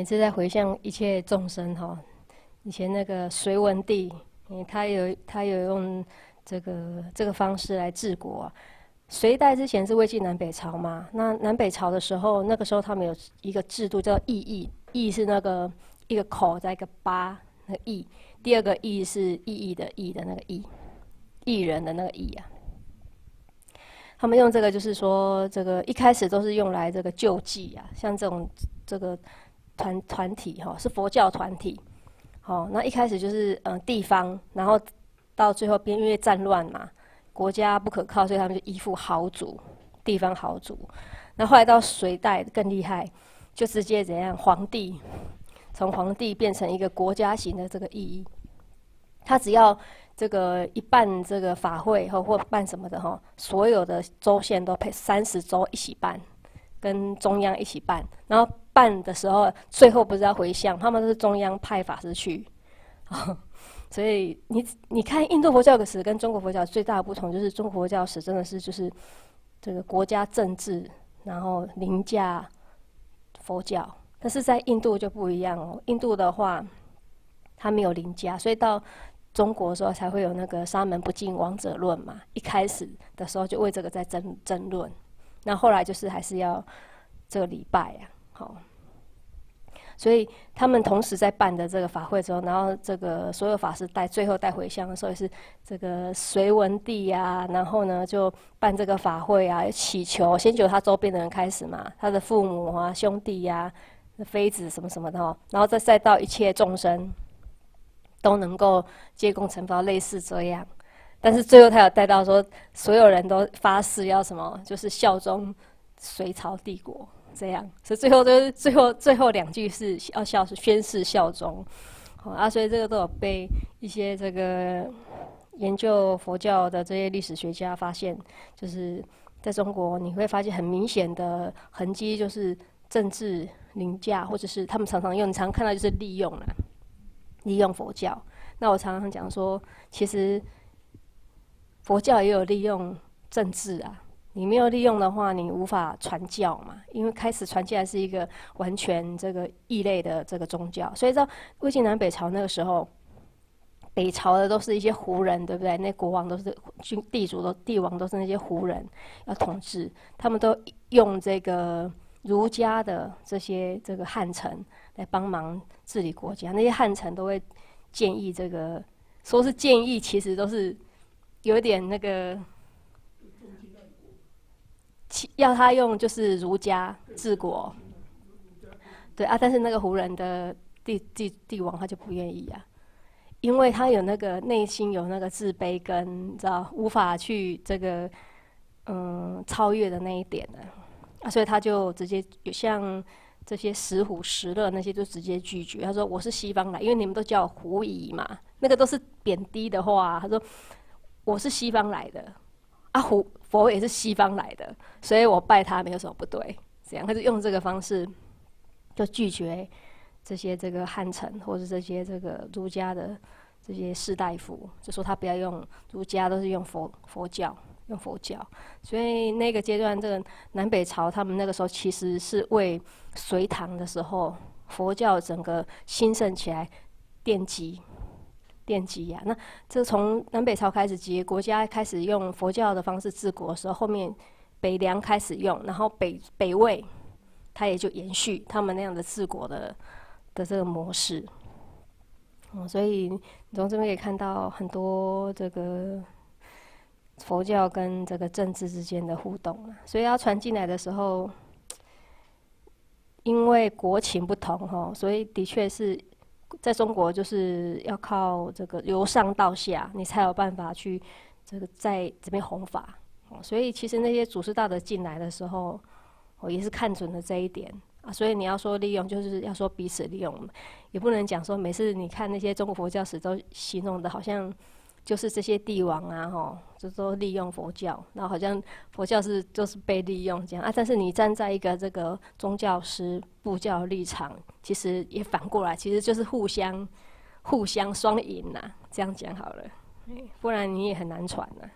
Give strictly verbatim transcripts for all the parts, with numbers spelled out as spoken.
是在回向一切众生哈。以前那个隋文帝，嗯，他有他有用这个这个方式来治国啊。隋代之前是魏晋南北朝嘛，那南北朝的时候，那个时候他们有一个制度叫议议，议是那个一个口再一个八，那个议。第二个议是意义的义的那个义，艺人的那个义啊。他们用这个就是说，这个一开始都是用来这个救济啊，像这种这个团团体哈，是佛教团体。好，那一开始就是嗯地方，然后到最后边因为战乱嘛，国家不可靠，所以他们就依附豪族，地方豪族。那后来到隋代更厉害，就直接怎样，皇帝从皇帝变成一个国家型的这个意义。他只要这个一办这个法会或或办什么的哈，所有的州县都配三十州一起办，跟中央一起办，然后办的时候，最后不是要回向，他们都是中央派法师去，所以你你看印度佛教史跟中国佛教最大的不同，就是中国佛教史真的是就是这个国家政治，然后凌驾佛教，但是在印度就不一样哦。印度的话，它没有凌驾，所以到中国的时候才会有那个沙门不净王者论嘛。一开始的时候就为这个在争争论，那后来就是还是要这个礼拜啊，好。所以他们同时在办的这个法会之后，然后这个所有法师带最后带回向的时候，也是这个隋文帝啊，然后呢就办这个法会啊，祈求先求他周边的人开始嘛，他的父母啊、兄弟呀、啊、妃子什么什么的哈，然后再再到一切众生都能够接供成佛，类似这样。但是最后他有带到说，所有人都发誓要什么，就是效忠隋朝帝国。这样，所以最后就是最后最后两句是要效是宣誓效忠，好啊，所以这个都有被一些这个研究佛教的这些历史学家发现，就是在中国你会发现很明显的痕迹，就是政治凌驾，或者是他们常常用，你常看到就是利用啦，利用佛教。那我常常讲说，其实佛教也有利用政治啊。你没有利用的话，你无法传教嘛，因为开始传进来是一个完全这个异类的这个宗教，所以到魏晋南北朝那个时候，北朝的都是一些胡人，对不对？那国王都是君地主都帝王都是那些胡人要统治，他们都用这个儒家的这些这个汉臣来帮忙治理国家，那些汉臣都会建议这个，说是建议，其实都是有点那个。要他用就是儒家治国，对啊，但是那个胡人的帝帝帝王他就不愿意啊，因为他有那个内心有那个自卑跟你知道无法去这个嗯超越的那一点呢，啊，所以他就直接像这些石虎、石勒那些就直接拒绝，他说我是西方来，因为你们都叫我胡夷嘛，那个都是贬低的话，他说我是西方来的。啊，佛也是西方来的，所以我拜他没有什么不对。这样，他就用这个方式，就拒绝这些这个汉臣或者这些这个儒家的这些士大夫，就说他不要用儒家，都是用佛佛教，用佛教。所以那个阶段，这个南北朝他们那个时候其实是为隋唐的时候佛教整个兴盛起来奠基。奠基呀，那这从南北朝开始，几个国家开始用佛教的方式治国的时候，后面北凉开始用，然后北北魏，它也就延续他们那样的治国的的这个模式。嗯，所以你从这边可以看到很多这个佛教跟这个政治之间的互动啊。所以要传进来的时候，因为国情不同哈，所以的确是。在中国就是要靠这个由上到下，你才有办法去这个在这边弘法。所以其实那些祖师大德进来的时候，我也是看准了这一点啊。所以你要说利用，就是要说彼此利用，也不能讲说每次你看那些中国佛教史都形容的好像就是这些帝王啊，吼，就都利用佛教，然后好像佛教是就是被利用这样啊。但是你站在一个这个宗教师布教立场，其实也反过来，其实就是互相互相双赢呐。这样讲好了，不然你也很难传呐。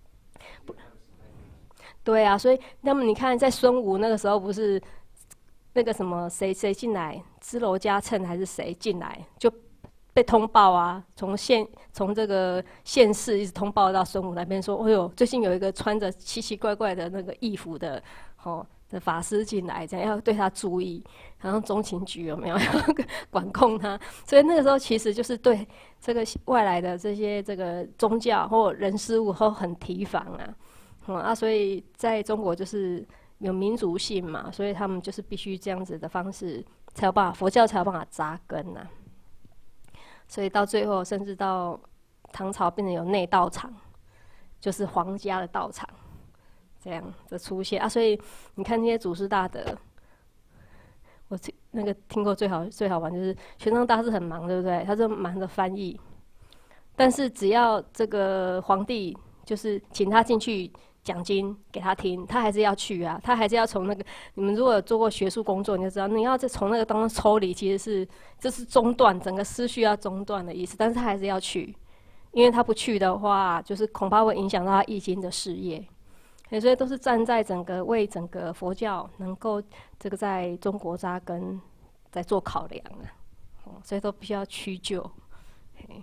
对啊，所以那么你看，在孙吴那个时候不是那个什么谁谁进来，支娄迦谶还是谁进来，就被通报啊，从县从这个县市一直通报到孙武那边说，哎呦，最近有一个穿着奇奇怪怪的那个衣服的，哦的法师进来，这样要对他注意，然后中情局有没有要管控他？所以那个时候其实就是对这个外来的这些这个宗教或人事物都很提防啊，嗯啊，所以在中国就是有民族性嘛，所以他们就是必须这样子的方式才有办法，佛教才有办法扎根啊。所以到最后，甚至到唐朝变成有内道场，就是皇家的道场。这样的出现啊，所以你看那些祖师大德，我那个听过最好最好玩就是玄奘大师很忙，对不对？他就忙着翻译，但是只要这个皇帝就是请他进去讲经给他听，他还是要去啊，他还是要从那个你们如果有做过学术工作，你就知道你要再从那个当中抽离，其实是这是中断整个思绪要中断的意思，但是他还是要去，因为他不去的话，就是恐怕会影响到他易经的事业。所以都是站在整个为整个佛教能够这个在中国扎根，在做考量啊，哦，所以都必须要屈就，嘿，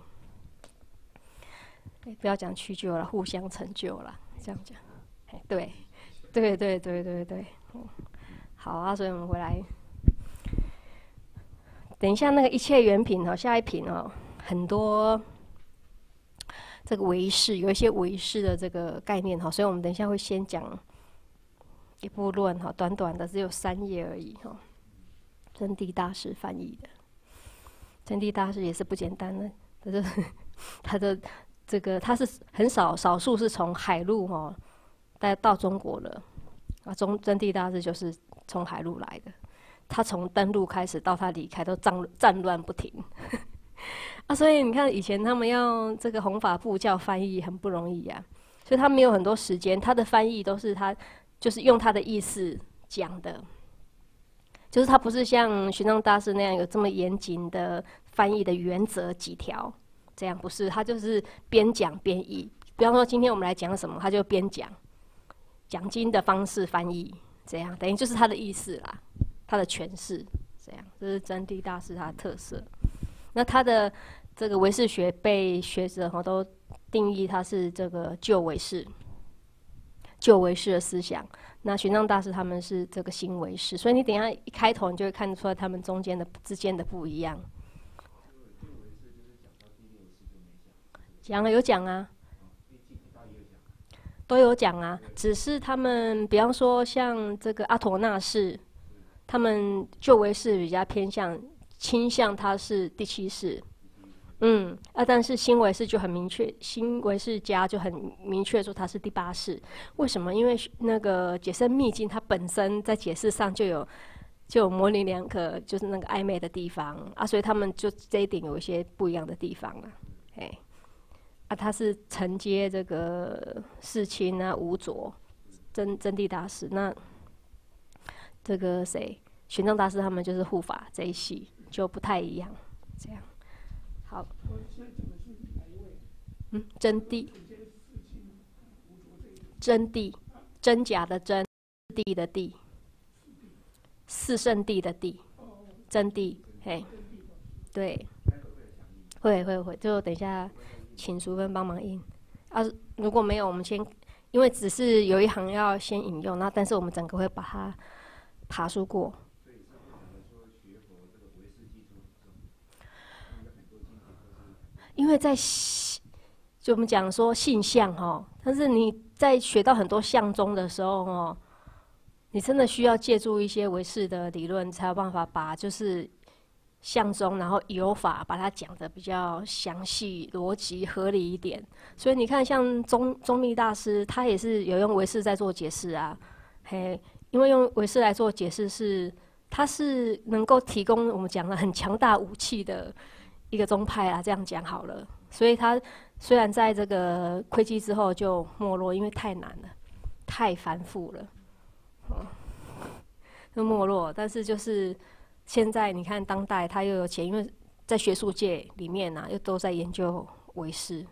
不要讲屈就了，互相成就了，这样讲，对，对对对对对，嗯，好啊，所以我们回来，等一下那个一切缘品哦，下一品哦，很多。这个唯识有一些唯识的这个概念哈，所以我们等一下会先讲一部论哈，短短的只有三页而已哈。真谛大师翻译的，真谛大师也是不简单的，他的他的这个他是很少少数是从海路哈带到中国了啊，中真谛大师就是从海路来的，他从登陆开始到他离开都战战乱不停。啊，所以你看，以前他们要这个弘法布教翻译很不容易啊，所以他没有很多时间，他的翻译都是他就是用他的意思讲的，就是他不是像玄奘大师那样有这么严谨的翻译的原则几条，这样不是，他就是边讲边译。比方说今天我们来讲什么，他就边讲，讲经的方式翻译，这样等于就是他的意思啦，他的诠释，这样这是真谛大师他的特色。那他的这个唯识学被学者哈都定义他是这个旧唯识，旧唯识的思想。那玄奘大师他们是这个新唯识，所以你等一下一开头你就会看得出来他们中间的之间的不一样。讲了有讲啊，都有讲啊，只是他们比方说像这个阿陀那氏，他们旧唯识比较偏向。倾向它是第七世，嗯啊，但是新唯识就很明确，新唯识家就很明确说它是第八世。为什么？因为那个解深密经它本身在解释上就有就有模棱两可，就是那个暧昧的地方啊，所以他们就这一点有一些不一样的地方啊，哎，啊，他是承接这个世亲啊、无着、真真谛大师，那这个谁？玄奘大师他们就是护法这一系。就不太一样，这样。好。嗯，真谛。真谛，真假的真，谛的谛，四圣谛的谛，真谛，嘿，对，会会会，就等一下请淑芬帮忙印。啊，如果没有，我们先，因为只是有一行要先引用，那但是我们整个会把它爬梳过。因为在就我们讲说性相哈，但是你在学到很多相宗的时候哦，你真的需要借助一些唯识的理论，才有办法把就是相宗，然后有法把它讲得比较详细、逻辑合理一点。所以你看，像宗宗密大师，他也是有用唯识在做解释啊，嘿，因为用唯识来做解释是，他是能够提供我们讲的很强大武器的。一个宗派啊，这样讲好了。所以他虽然在这个窥基之后就没落，因为太难了，太繁复了，嗯，就没落。但是就是现在你看当代他又有钱，因为在学术界里面啊，又都在研究唯识，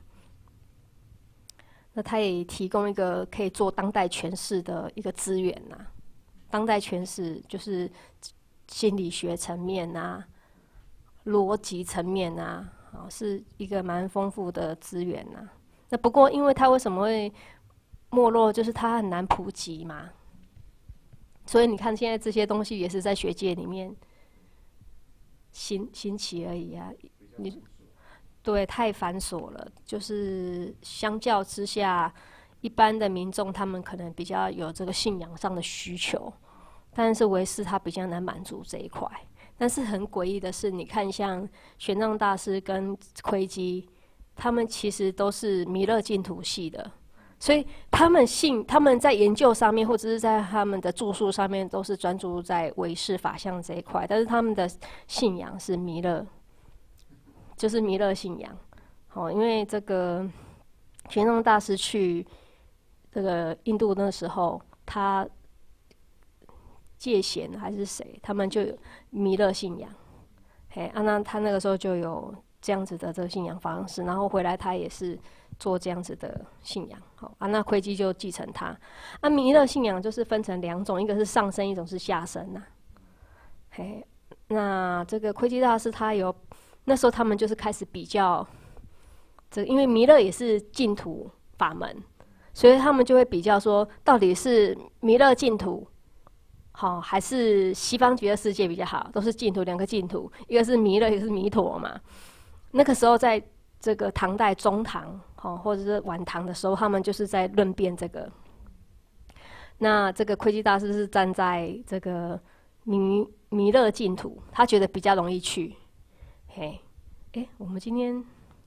那他也提供一个可以做当代诠释的一个资源呐。当代诠释就是心理学层面啊、逻辑层面啊，啊，是一个蛮丰富的资源呐。那不过，因为它为什么会没落，就是它很难普及嘛。所以你看，现在这些东西也是在学界里面兴兴起而已啊。你对太繁琐了，就是相较之下，一般的民众他们可能比较有这个信仰上的需求，但是唯识他比较难满足这一块。但是很诡异的是，你看像玄奘大师跟窥基，他们其实都是弥勒净土系的。所以他们信，他们在研究上面，或者是在他们的著述上面，都是专注在唯识法相这一块。但是他们的信仰是弥勒，就是弥勒信仰。哦，因为这个玄奘大师去这个印度那时候，他戒贤还是谁，他们就有弥勒信仰。嘿，啊，那他那个时候就有这样子的这个信仰方式，然后回来他也是做这样子的信仰，好啊，那窥基就继承他。啊，弥勒信仰就是分成两种，一个是上升，一种是下升呐、啊。嘿，那这个窥基大师他有那时候他们就是开始比较，这因为弥勒也是净土法门，所以他们就会比较说，到底是弥勒净土好，还是西方极乐世界比较好？都是净土，两个净土，一个是弥勒，一个是弥陀嘛。那个时候在这个唐代中唐，哦，或者是晚唐的时候，他们就是在论辩这个。那这个窥基大师是站在这个弥弥勒净土，他觉得比较容易去。嘿，哎，我们今天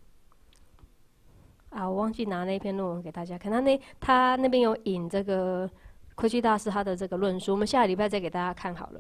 啊，我忘记拿那篇论文给大家看，他那他那边有引这个窥基大师他的这个论述，我们下个礼拜再给大家看好了。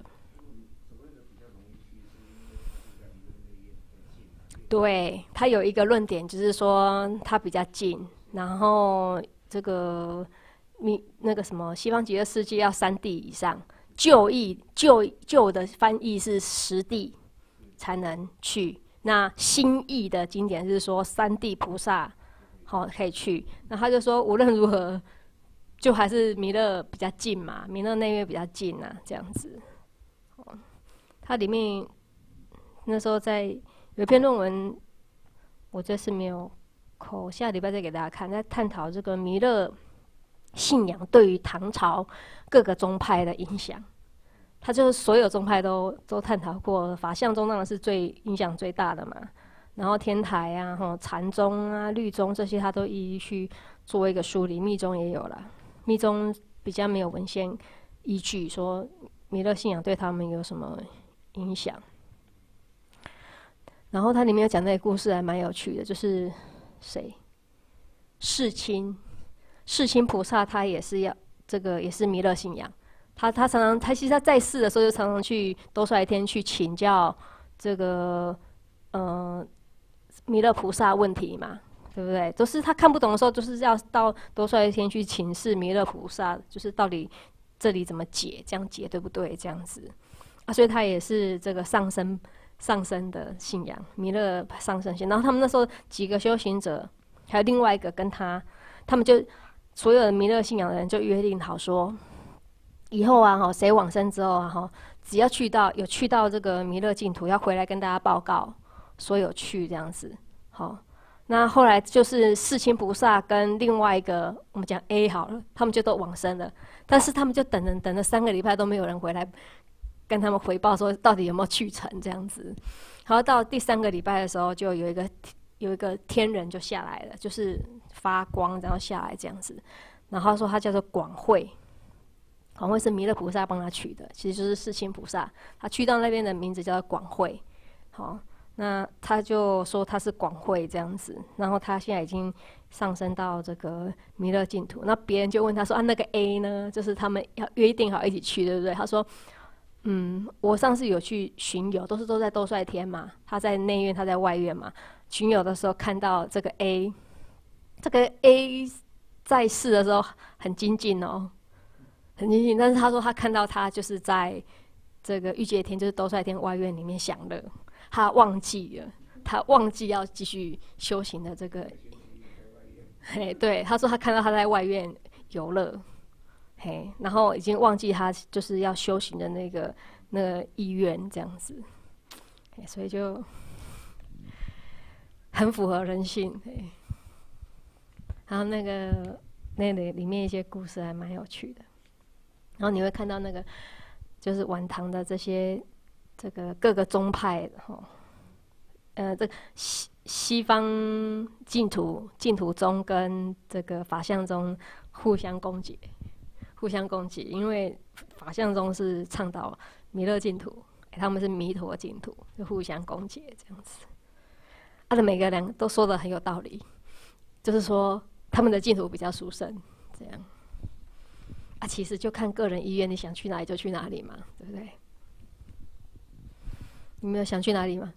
对，他有一个论点，就是说他比较近，然后这个弥那个什么西方极乐世界要三地以上，旧译旧旧的翻译是十地才能去，那新译的经典是说三地菩萨好、哦、可以去，那他就说无论如何，就还是弥勒比较近嘛，弥勒内院比较近啊，这样子。哦，它里面那时候在。有一篇论文，我这次没有扣，下礼拜再给大家看，在探讨这个弥勒信仰对于唐朝各个宗派的影响。他就是所有宗派都都探讨过，法相宗当然是最影响最大的嘛。然后天台啊、吼禅宗啊、律宗这些，他都一一去做一个梳理。密宗也有啦，密宗比较没有文献依据说弥勒信仰对他们有什么影响。然后它里面有讲那个故事还蛮有趣的，就是谁？世亲，世亲菩萨他也是要这个也是弥勒信仰，他他常常他其实他在世的时候就常常去兜率天去请教这个呃弥勒菩萨问题嘛，对不对？都是他看不懂的时候，就是要到兜率天去请示弥勒菩萨，就是到底这里怎么解，这样解对不对？这样子啊，所以他也是这个上升。上升的信仰，弥勒上升信，然后他们那时候几个修行者，还有另外一个跟他，他们就所有的弥勒信仰的人就约定好说，以后啊哈，谁往生之后啊哈，只要去到有去到这个弥勒净土，要回来跟大家报告，说有去这样子。好，那后来就是世亲菩萨跟另外一个我们讲 A 好了，他们就都往生了，但是他们就等了等了三个礼拜都没有人回来。跟他们回报说到底有没有去成这样子，然后到第三个礼拜的时候，就有一个有一个天人就下来了，就是发光然后下来这样子，然后说他叫做广慧，广慧是弥勒菩萨帮他取的，其实就是世亲菩萨，他去到那边的名字叫做广慧，好，那他就说他是广慧这样子，然后他现在已经上升到这个弥勒净土，那别人就问他说啊那个 A 呢，就是他们要约定好一起去，对不对？他说。嗯，我上次有去巡游，都是都在兜率天嘛，他在内院，他在外院嘛。巡游的时候看到这个 A， 这个 A 在世的时候很精进哦，很精进。但是他说他看到他就是在这个欲界天，就是兜率天外院里面享乐，他忘记了，他忘记要继续修行的这个。嘿，对，他说他看到他在外院游乐， 嘿，然后已经忘记他就是要修行的那个那个意愿这样子，所以就很符合人性。然后那个那里里面一些故事还蛮有趣的，然后你会看到那个就是晚唐的这些这个各个宗派哈，呃，这西西方净土净土宗跟这个法相宗互相攻击，互相攻击，因为法相宗是倡导弥勒净土，他们是弥陀净土，就互相攻击这样子。啊，每个人都说的很有道理，就是说他们的净土比较殊胜，这样。啊，其实就看个人意愿，你想去哪里就去哪里嘛，对不对？你们有想去哪里吗？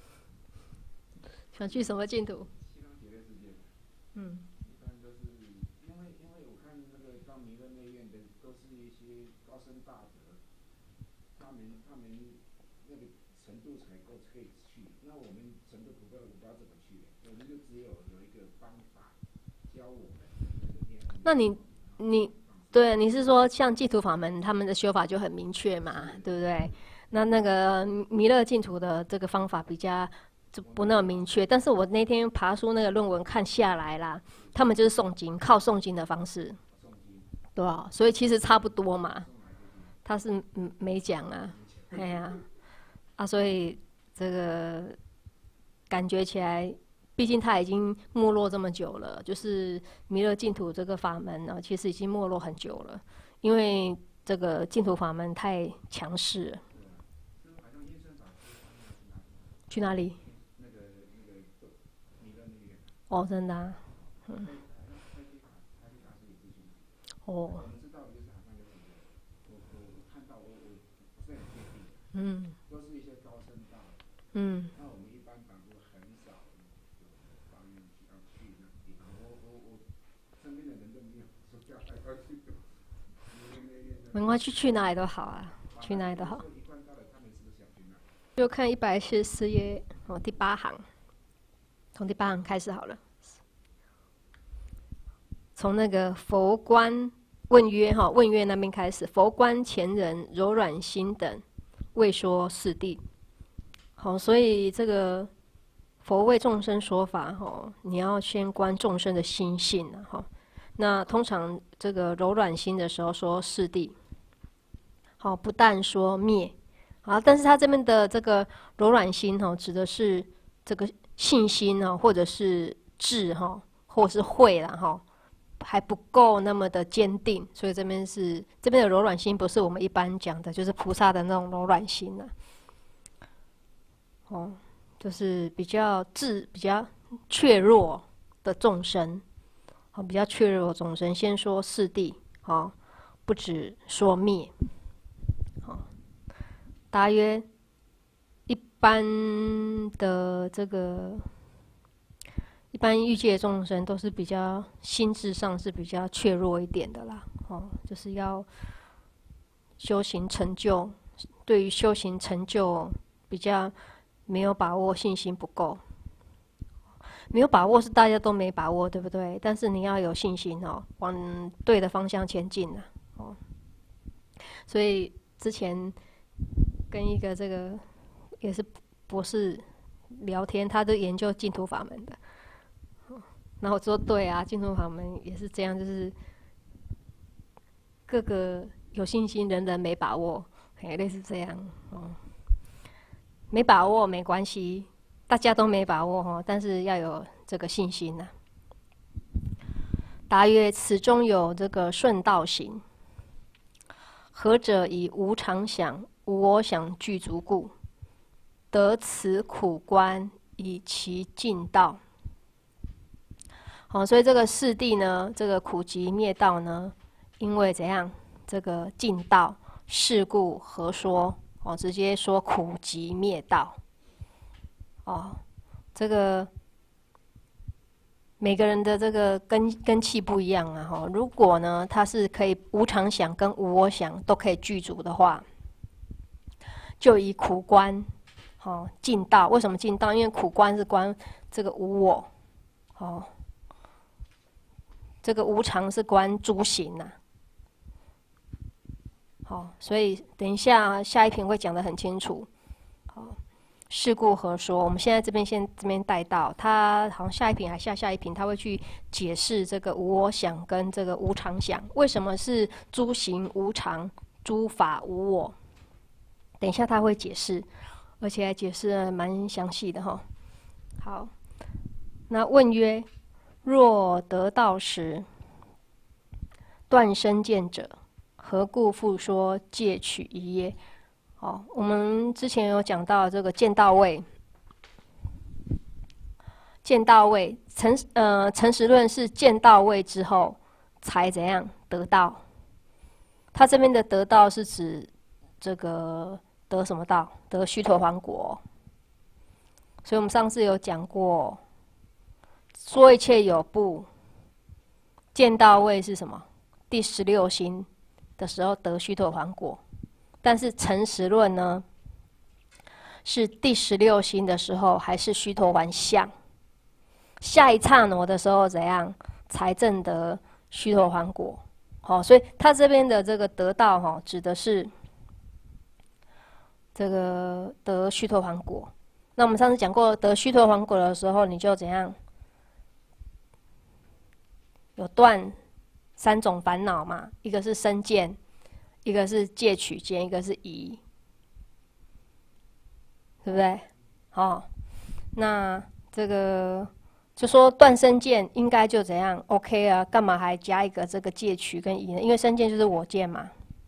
想去什么净土？ 西方极乐世界。 嗯。 一般都是因为因为我看那个到弥勒内院的都是一些高僧大德，他们他们那个程度才够可以去。那我们程度不够，我不知道怎么去，我们就只有有一个方法教我们。 那你你对你是说像净土法门他们的修法就很明确嘛，对不对？那那个弥勒净土的这个方法比较就不那么明确，但是我那天爬书那个论文看下来啦，他们就是诵经，靠诵经的方式，对吧？所以其实差不多嘛。他是嗯没讲啊，哎呀，啊，所以这个感觉起来，毕竟他已经没落这么久了，就是弥勒净土这个法门呢，其实已经没落很久了，因为这个净土法门太强势了。去哪里？哦，真的、啊，嗯，哦，嗯， 都是一些高僧大德， 嗯， 那我们一般凡夫很少有方面要去那个地方。我我我身边的人都没有说叫他要去。 没关系，去哪里都好啊，去哪里都好。就看一百四十四页哦，第八行，从第八行开始好了。从那个佛观问曰哈，问曰那边开始，佛观前人柔软心等，未说四谛。好，所以这个佛为众生说法哈，你要先观众生的心性啊哈。那通常这个柔软心的时候说四谛，好，不但说灭，好，但是他这边的这个柔软心哈，指的是这个信心啊，或者是智哈，或者是慧啦哈。还不够那么的坚定，所以这边是这边的柔软心，不是我们一般讲的，就是菩萨的那种柔软心啊。哦，就是比较智、比较怯弱的众生，好，比较怯弱的众生，先说四谛，好，不只说灭，好，大约一般的这个。一般欲界众生都是比较心智上是比较怯弱一点的啦，哦，就是要修行成就，对于修行成就比较没有把握，信心不够。没有把握是大家都没把握，对不对？但是你要有信心哦，往对的方向前进啊，哦。所以之前跟一个这个也是博士聊天，他都研究净土法门的。然后我说对啊，净土法门也是这样，就是各个有信心，人人没把握，哎，类似这样哦。没把握没关系，大家都没把握哦，但是要有这个信心呐、啊。答曰：此中有这个顺道行，何者以无常想、无我想具足故，得此苦观，以其尽道。好，所以这个四谛呢，这个苦集灭道呢，因为怎样？这个尽道，是故何说？哦，直接说苦集灭道。哦，这个每个人的这个根根器不一样啊。哈，如果呢，他是可以无常想跟无我想都可以具足的话，就以苦观，哦，尽道。为什么尽道？因为苦观是观这个无我，哦。这个无常是观诸行呐、啊， 好，所以等一下下一篇会讲得很清楚。好，是故何说？我们现在这边先这边带到，他好像下一篇还下下一篇，他会去解释这个无我想跟这个无常想，为什么是诸行无常，诸法无我？等一下他会解释，而且还解释得蛮详细的哈。好，那问曰：若得道时，断身见者，何故复说戒取疑耶？好，我们之前有讲到这个见道位，见道位，诚呃诚实论是见道位之后才怎样得道？他这边的得道是指这个得什么道？得须陀洹果。所以我们上次有讲过，说一切有部，见道位是什么？第十六心的时候得须陀洹果。但是诚实论呢，是第十六心的时候还是须陀洹相？下一刹那的时候怎样才证得须陀洹果？好，所以他这边的这个得道哈，指的是这个得须陀洹果。那我们上次讲过，得须陀洹果的时候，你就怎样？有断三种烦恼嘛，一个是身见，一个是戒取见，一个是疑，对不对？好，那这个就说断身见应该就怎样 OK 啊？干嘛还加一个这个戒取跟疑呢？因为身见就是我见嘛。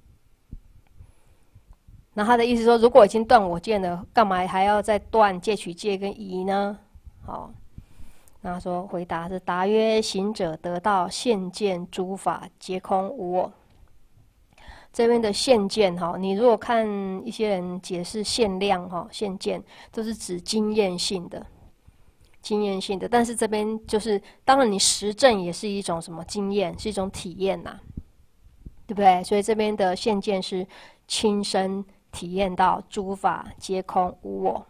那他的意思说，如果已经断我见了，干嘛还要再断戒取戒跟疑呢？好，那说回答是：答曰：行者得道，现见诸法皆空无我。这边的现见哈，你如果看一些人解释现量哈，现见都是指经验性的，经验性的。但是这边就是，当然你实证也是一种什么经验，是一种体验呐，对不对？所以这边的现见是亲身体验到诸法皆空无我。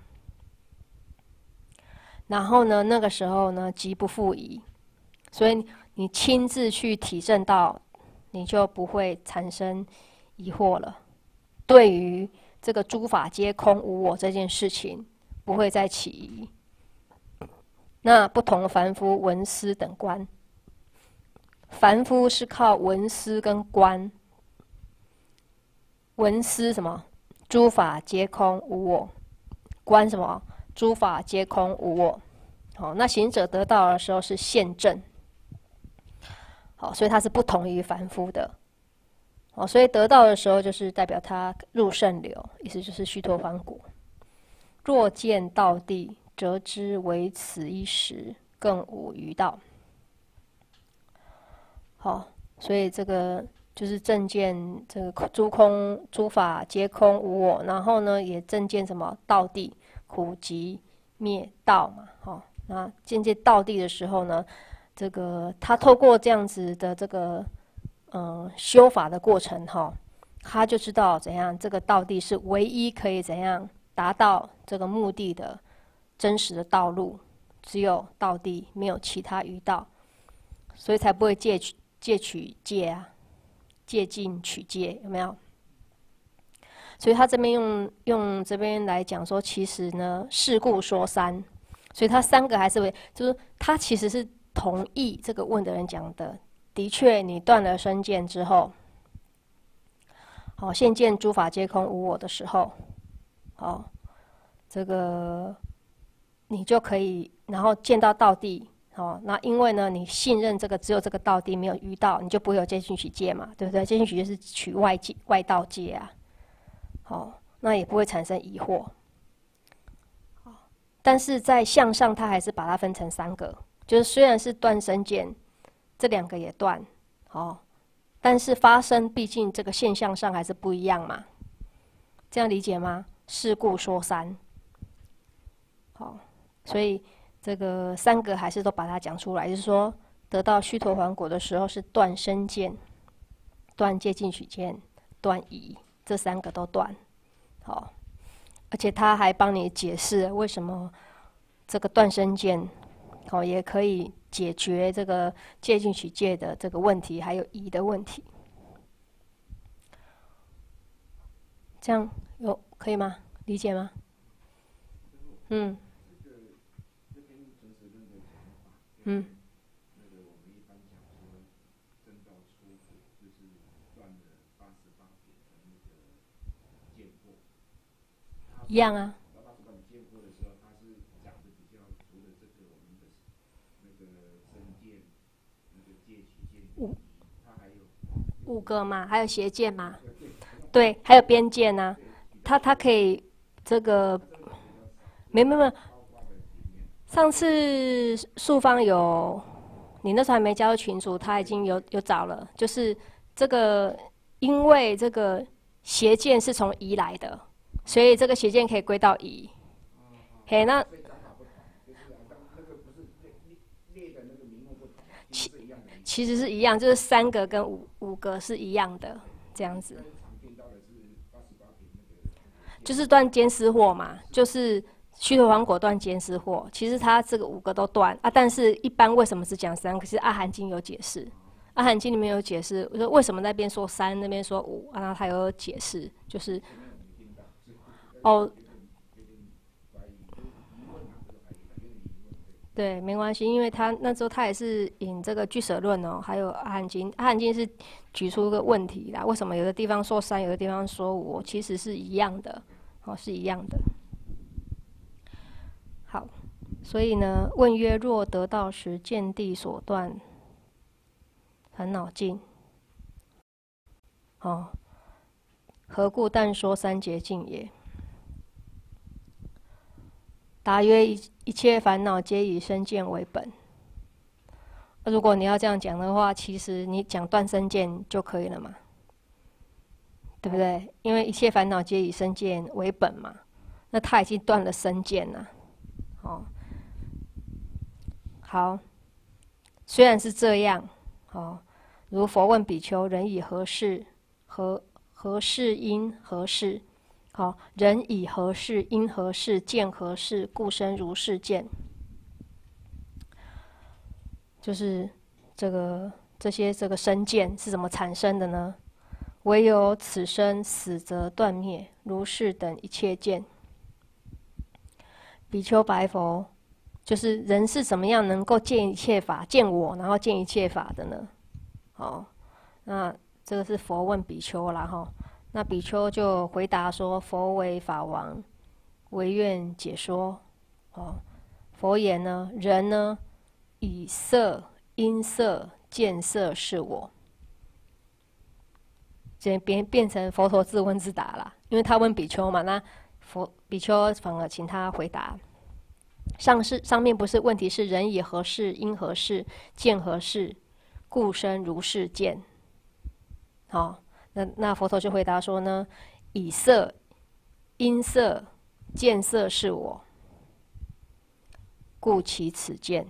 然后呢，那个时候呢，即不复疑，所以你亲自去体证到，你就不会产生疑惑了。对于这个诸法皆空无我这件事情，不会再起疑。那不同凡夫闻思等观，凡夫是靠闻思跟观，闻思什么？诸法皆空无我，观什么？诸法皆空无我。好，那行者得道的时候是现证。好，所以他是不同于凡夫的。好，所以得道的时候就是代表他入圣流，意思就是须陀洹果。若见道地，则知为此一时，更无余道。好，所以这个就是正见这个诸空诸法皆空无我，然后呢也正见什么道地苦集灭道嘛。好，那渐渐道地的时候呢，这个他透过这样子的这个嗯修法的过程哈，他就知道怎样这个道地是唯一可以怎样达到这个目的的真实的道路，只有道地，没有其他余道，所以才不会戒取戒取戒啊，戒禁取戒，有没有？所以他这边用用这边来讲说，其实呢，是故说三，所以他三个还是会，就是他其实是同意这个问的人讲的。的确，你断了身见之后，好，现见诸法皆空无我的时候，好，这个你就可以，然后见到道地。哦，那因为呢，你信任这个只有这个道地，没有余道，你就不会有戒禁取戒嘛，对不对？戒禁取戒是取外戒外道戒啊。好，那也不会产生疑惑。好，但是在相上，它还是把它分成三个，就是虽然是断身见，这两个也断，好，但是发生毕竟这个现象上还是不一样嘛，这样理解吗？是故说三。好，所以这个三个还是都把它讲出来，就是说得到须陀洹果的时候是断身见、断戒禁取见、断疑，这三个都断。好，而且他还帮你解释为什么这个断身见，好，也可以解决这个戒禁取戒的这个问题，还有疑的问题。 这样有可以吗？理解吗？嗯。嗯。一样啊。五五个嘛，还有斜剑嘛，对，还有边剑呐、啊，它它可以这个，没没没，上次素方有，你那时候还没加入群组，他已经有有找了，就是这个，因为这个斜剑是从夷来的，所以这个斜剑可以归到夷。嘿，那其其实是一样，就是三个跟五五个是一样的，这样子。就是断监丝货嘛，就是须陀洹果断监丝货。其实它这个五个都断啊，但是一般为什么只讲三？可是阿含经有解释，阿含经里面有解释，我说为什么那边说三，那边说五，啊，然后他有解释，就是哦。对，没关系，因为他那时候他也是引这个俱舍论哦，还有阿含经，阿含经是举出一个问题啦，为什么有的地方说三，有的地方说五，其实是一样的，哦，是一样的。好，所以呢，问曰：若得道时，见地所断，烦恼尽，哦，何故但说三劫尽也？答曰：一一切烦恼皆以身见为本。如果你要这样讲的话，其实你讲断身见就可以了嘛，对不对？因为一切烦恼皆以身见为本嘛，那他已经断了身见了。哦，好，虽然是这样，哦，如佛问比丘：人以何事？何何事因何事？好、哦，人以何事？因何事？见何事？故生如是见。就是这个这些这个身见是怎么产生的呢？唯有此身死则断灭，如是等一切见。比丘白佛，就是人是怎么样能够见一切法，见我，然后见一切法的呢？哦，那这个是佛问比丘啦哈。那比丘就回答说：佛为法王，唯愿解说。哦，佛言呢，人呢，以色、音色、见色是我。这变变成佛陀自问自答啦，因为他问比丘嘛，那佛比丘反而请他回答。上是上面不是问题是人以何事、因何事、见何事，故生如是见。好、哦。那那佛陀就回答说呢：以色、音色、见色是我，故起此见。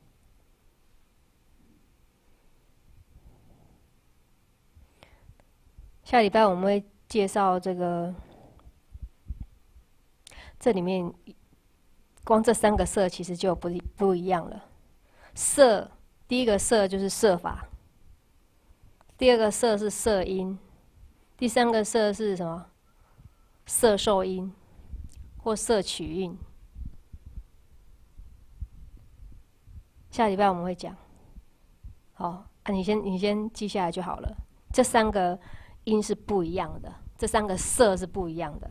下礼拜我们会介绍这个，这里面光这三个色其实就不不一样了。色，第一个色就是色法，第二个色是色音。第三个色是什么？色受音或色取音。下礼拜我们会讲。好啊，你先你先记下来就好了。这三个音是不一样的，这三个色是不一样的。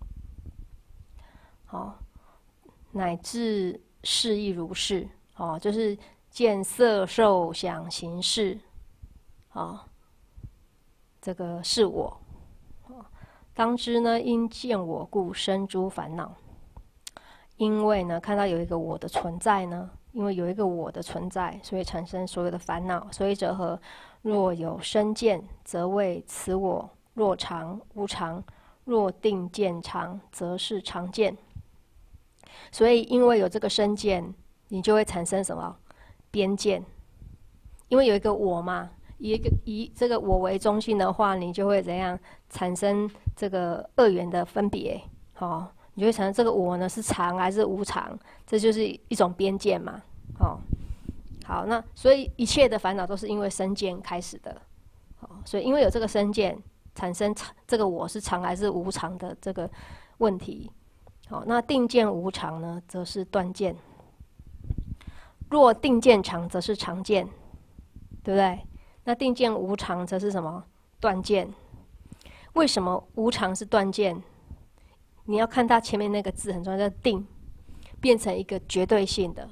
好，乃至事亦如是。哦，就是见色受想行识。哦。这个是我，当知呢，因见我故生诸烦恼。因为呢，看到有一个我的存在呢，因为有一个我的存在，所以产生所有的烦恼。所以者何？若有身见，则谓此我；若常无常，若定见常，则是常见。所以，因为有这个身见，你就会产生什么边见？因为有一个我嘛。以一个以这个我为中心的话，你就会怎样产生这个二元的分别？哦，你就会产生这个我呢是常还是无常？这就是一种边界嘛。哦，好，那所以一切的烦恼都是因为身见开始的。哦，所以因为有这个身见， 产生这个我是常还是无常的这个问题。好，那定见无常呢，则是断见。若定见常，则是常见，对不对？那定见无常，则是什么？断见。为什么无常是断见？你要看它前面那个字很重要，叫定，变成一个绝对性的。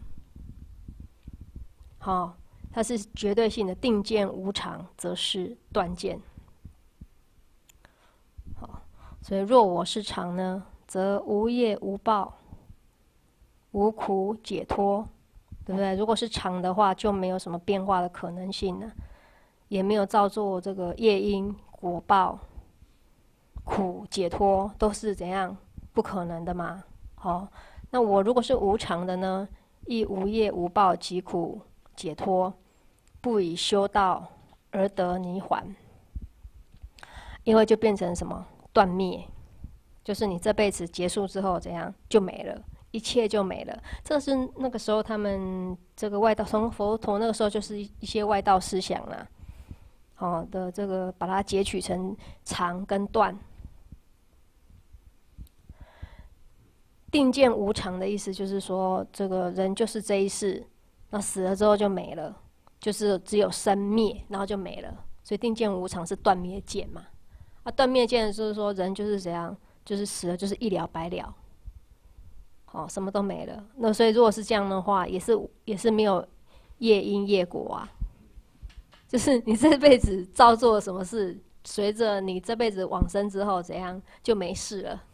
好，它是绝对性的，定见无常，则是断见。好，所以若我是常呢，则无业无报，无苦解脱，对不对？如果是常的话，就没有什么变化的可能性了，也没有造作这个业因果报、苦解脱，都是怎样不可能的嘛。好，那我如果是无常的呢，亦无业无报及苦解脱，不以修道而得泥环，因为就变成什么断灭，就是你这辈子结束之后怎样就没了，一切就没了。这是那个时候他们这个外道，从佛陀那个时候就是一些外道思想啦，哦的这个把它截取成常跟断。定见无常的意思就是说，这个人就是这一世，那死了之后就没了，就是只有生灭，然后就没了。所以定见无常是断灭见嘛。啊，断灭见就是说人就是怎样，就是死了就是一了百了，哦，什么都没了。那所以如果是这样的话，也是也是没有业因业果啊，就是你这辈子造作了什么事，随着你这辈子往生之后怎样就没事了。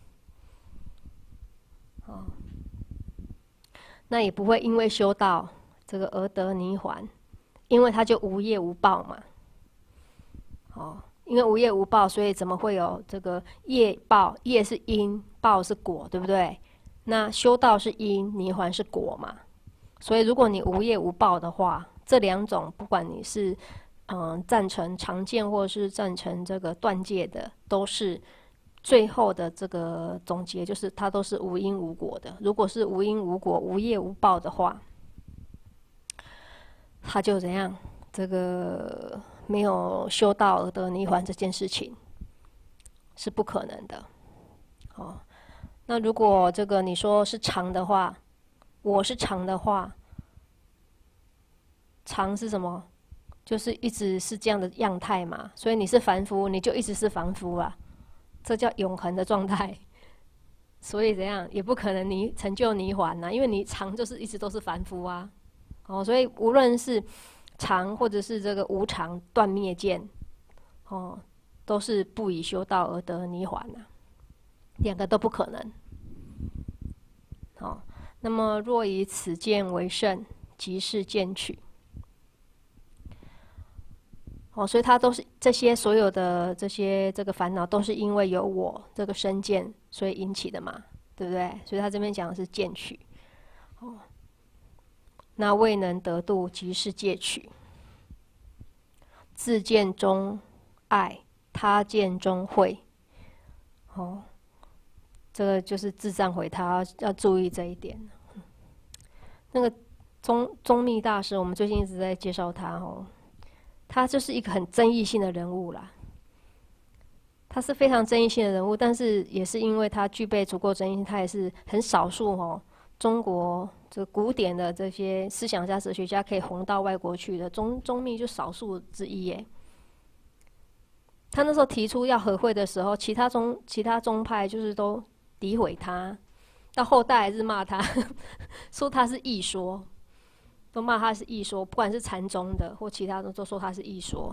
哦，那也不会因为修道这个而得泥环，因为他就无业无报嘛。哦，因为无业无报，所以怎么会有这个业报？业是因，报是果，对不对？那修道是因，泥环是果嘛。所以如果你无业无报的话，这两种不管你是嗯赞成常见或是赞成这个断戒的，都是最后的这个总结，就是它都是无因无果的。如果是无因无果、无业无报的话，它就怎样？这个没有修道而得泥环这件事情是不可能的。哦，那如果这个你说是常的话，我是常的话，常是什么？就是一直是这样的样态嘛。所以你是凡夫，你就一直是凡夫啊。这叫永恒的状态，所以怎样也不可能你成就泥环呐，因为你常就是一直都是凡夫啊。哦，所以无论是常或者是这个无常断灭见，哦，都是不以修道而得泥环呐，两个都不可能。好，哦，那么若以此见为圣，即是见取。哦，所以它都是这些所有的这些这个烦恼，都是因为有我这个身见，所以引起的嘛，对不对？所以他这边讲的是见取。哦，那未能得度，即是戒取。自见中爱，他见中慧。哦，这个就是自赞毁他，要注意这一点。那个宗宗密大师，我们最近一直在介绍他哦。他就是一个很争议性的人物啦，他是非常争议性的人物，但是也是因为他具备足够争议性，他也是很少数哦，中国这古典的这些思想家、哲学家可以红到外国去的，宗宗密就少数之一耶。他那时候提出要和会的时候，其他宗其他宗派就是都诋毁他，到后代还是骂他，说他是异说。都骂他是异说，不管是禅宗的或其他的，都说他是异说，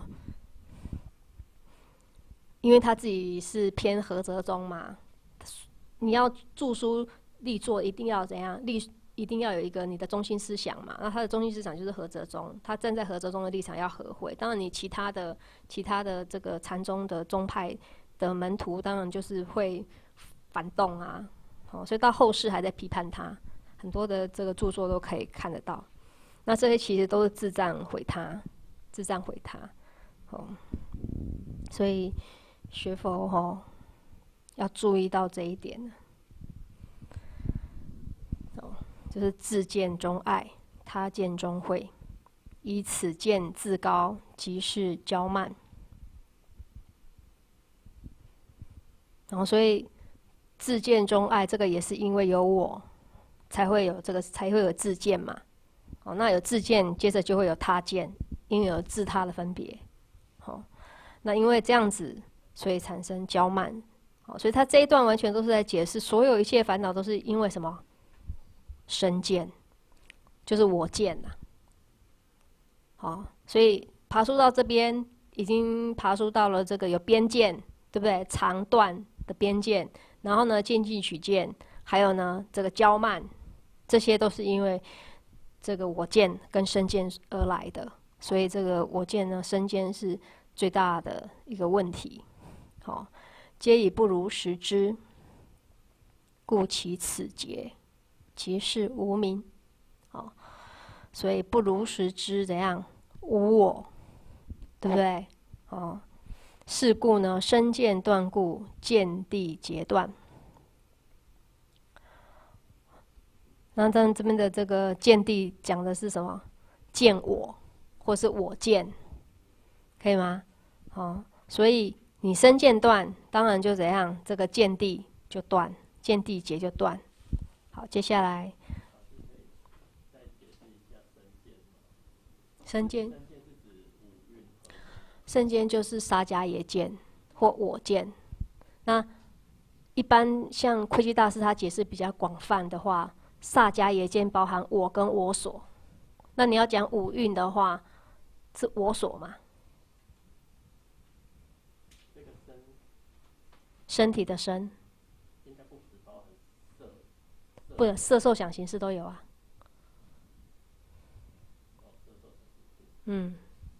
因为他自己是偏菏泽宗嘛。你要著书立作，一定要怎样立？一定要有一个你的中心思想嘛。那他的中心思想就是菏泽宗，他站在菏泽宗的立场要和会。当然，你其他的其他的这个禅宗的宗派的门徒，当然就是会反动啊。哦，所以到后世还在批判他，很多的这个著作都可以看得到。那这些其实都是自赞毁他，自赞毁他，哦，所以学佛哦要注意到这一点，哦，就是自见中爱，他见中慧，以此见自高，即是骄慢。 然后所以自见中爱，这个也是因为有我，才会有这个，才会有自见嘛。哦，那有自见，接着就会有他见，因为有自他的分别。好，那因为这样子，所以产生骄慢。好，所以他这一段完全都是在解释，所有一切烦恼都是因为什么？身见，就是我见呐。好，所以爬树到这边，已经爬树到了这个有边见，对不对？长短的边见，然后呢，渐进取见，还有呢，这个骄慢，这些都是因为这个我见跟身见而来的。所以这个我见呢，身见是最大的一个问题。好，皆以不如实知，故其此劫，其事无明。好，所以不如实知怎样？无我，对不对？哦，是故呢，身见断故，见地截断。那咱这边的这个见地讲的是什么？见我，或是我见，可以吗？哦，所以你身见断，当然就怎样，这个见地就断，见地截就断。好，接下来身见，身见就是沙迦耶见或我见。那一般像窥基大师他解释比较广泛的话，萨迦耶见包含我跟我所。那你要讲五蕴的话，是我所嘛？身体的身，不是色受想行识都有啊。嗯。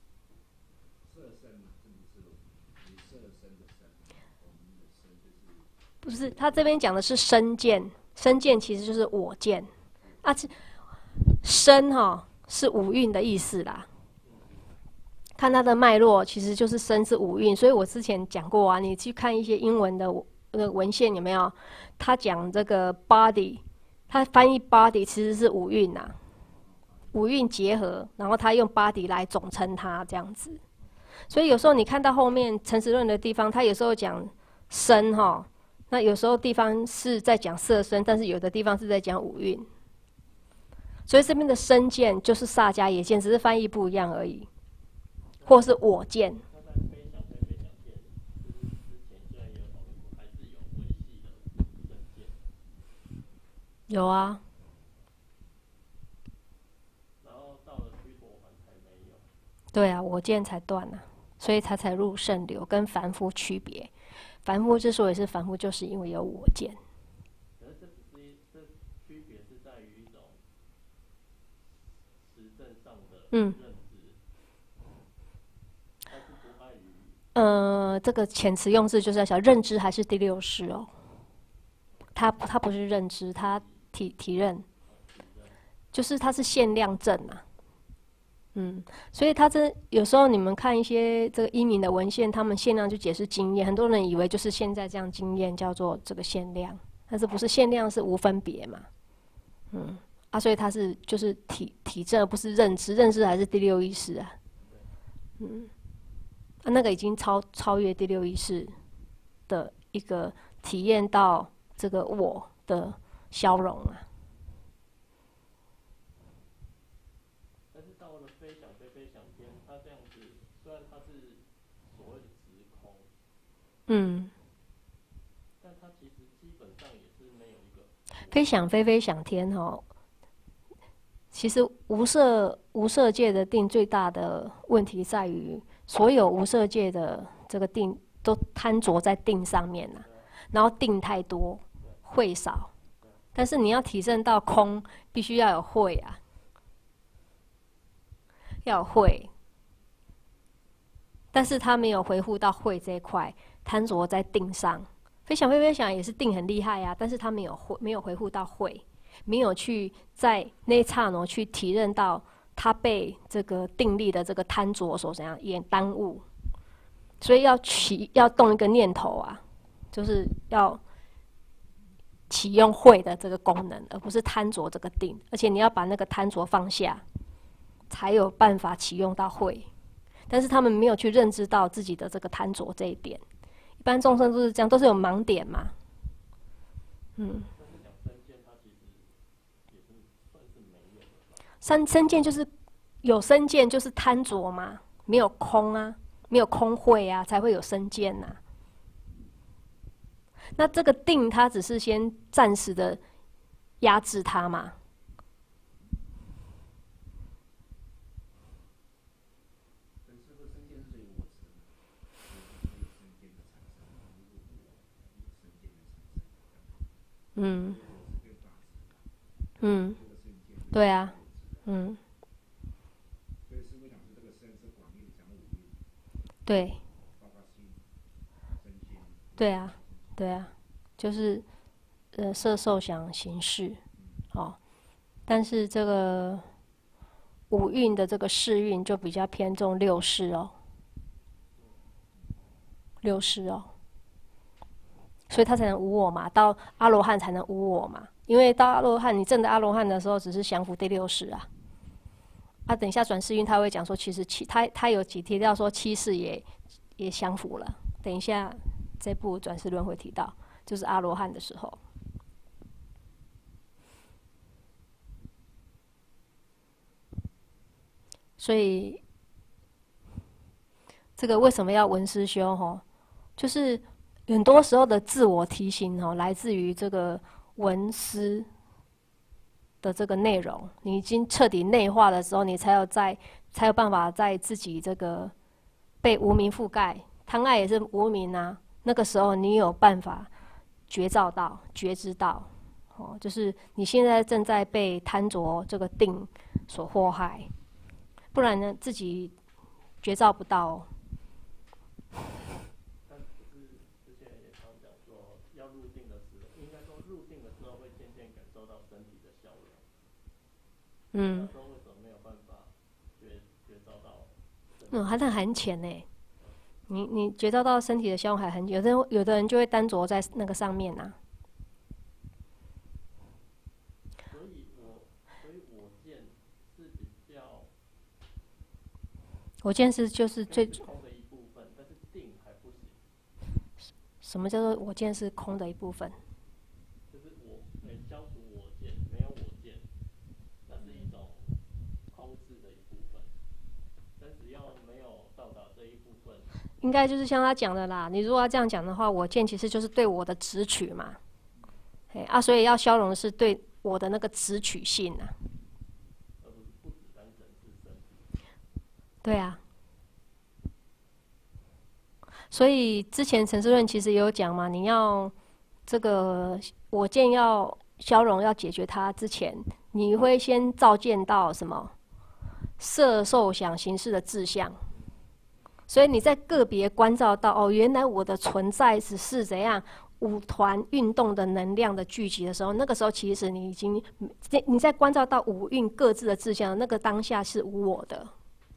不是，他这边讲的是身见，身见其实就是我见啊。身哈、哦、是五蕴的意思啦。看它的脉络，其实就是身是五蕴，所以我之前讲过啊，你去看一些英文的那个文献有没有？他讲这个 body， 他翻译 body 其实是五蕴呐，五蕴结合，然后他用 body 来总称它这样子。所以有时候你看到后面诚实论的地方，他有时候讲身哈、哦，那有时候地方是在讲色身，但是有的地方是在讲五蕴。所以这边的身见就是萨迦耶见，只是翻译不一样而已。或是我见，有啊。对啊，我见才断啊，所以他才入圣流，跟凡夫区别。凡夫之所以是凡夫，就是因为有我见。 可是这只是这区别是在于一种实证上的认知。嗯呃，这个遣词用字就是要想认知还是第六识哦，它它不是认知，它体体认，就是它是限量证啊，嗯，所以它这有时候你们看一些这个依明的文献，他们限量就解释经验，很多人以为就是现在这样经验叫做这个限量，但是不是限量是无分别嘛，嗯啊，所以它是就是体体证，而不是认知，认知还是第六意识啊，嗯。啊、那个已经超超越第六意识的一个体验到这个我的消融啊。 但是到了非想非非想天，它这样子，虽然它是所谓的直空， 嗯， 但它其实基本上也是没有一个非想非非想天哦。其实无色无色界的定最大的问题在于，所有无色界的这个定都贪着在定上面了、啊，然后定太多，慧少。但是你要提升到空，必须要有慧啊，要有慧。但是他没有回复到慧这一块，贪着在定上。非想非非想也是定很厉害啊，但是他没有慧，没有回复到慧。没有去在那一刹那去体认到他被这个定力的这个贪着所怎样也耽误，所以要起要动一个念头啊，就是要启用慧的这个功能，而不是贪着这个定，而且你要把那个贪着放下，才有办法启用到慧。但是他们没有去认知到自己的这个贪着这一点， 般众生都是这样，都是有盲点嘛。嗯。 但是讲身见，它其实也是算是没有的吧。 身身见就是有身见，就是贪着嘛，没有空啊，没有空慧啊，才会有身见呐、啊。那这个定，它只是先暂时的压制它嘛。嗯，嗯，对啊，嗯，对，对啊，对啊，就是呃色受想行识，哦，但是这个五蕴的这个世蕴就比较偏重六识哦，六识哦。所以他才能无我嘛，到阿罗汉才能无我嘛。因为到阿罗汉，你证的阿罗汉的时候，只是降伏第六识啊。啊，等一下转世运他会讲说，其实七他他有几提到说七世也也降伏了。等一下这部转世论会提到，就是阿罗汉的时候。所以这个为什么要闻思修？吼，就是很多时候的自我提醒哦，来自于这个闻思的这个内容，你已经彻底内化的时候，你才有在才有办法在自己这个被无明覆盖，贪爱也是无明啊。那个时候你有办法觉照到、觉知到，哦，就是你现在正在被贪着这个定所祸害，不然呢自己觉照不到哦。嗯，嗯，还是很浅呢。你你觉照到身体的消融还很，有的人有的人就会单着在那个上面啊。 所以我所以我见是比较， 我见是就是最空的一部分，但是定还不行。 什么叫做我见是空的一部分？ 就是我没消除我见，没有我见，那是一种空智的一部分。但只要没有到达这一部分， 应该就是像他讲的啦。你如果要这样讲的话，我见其实就是对我的执取嘛。哎啊，所以要消融的是对我的那个执取性啊。 而不是不只单纯是身体。 对啊。所以之前陈思润其实也有讲嘛，你要这个我见要消融要解决它之前，你会先照见到什么色受想行识的志向。所以你在个别关照到哦，原来我的存在只是怎样五团运动的能量的聚集的时候，那个时候其实你已经你在关照到五蕴各自的志向，那个当下是无我的，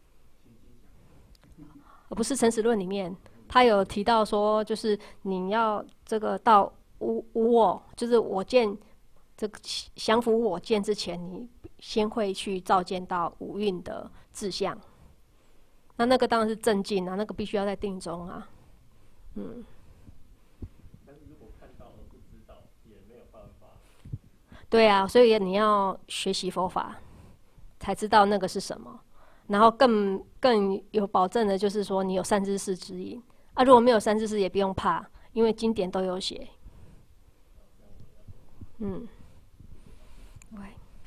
而不是诚实论里面他有提到说，就是你要这个到无无我，就是我见这个降伏我见之前，你先会去照见到五蕴的志向。那那个当然是正境啊，那个必须要在定中啊，嗯。 但是如果看到而不知道，也没有办法。 对啊，所以你要学习佛法，才知道那个是什么。然后更更有保证的就是说，你有善知识指引啊。如果没有善知识，也不用怕，因为经典都有写。嗯，喂，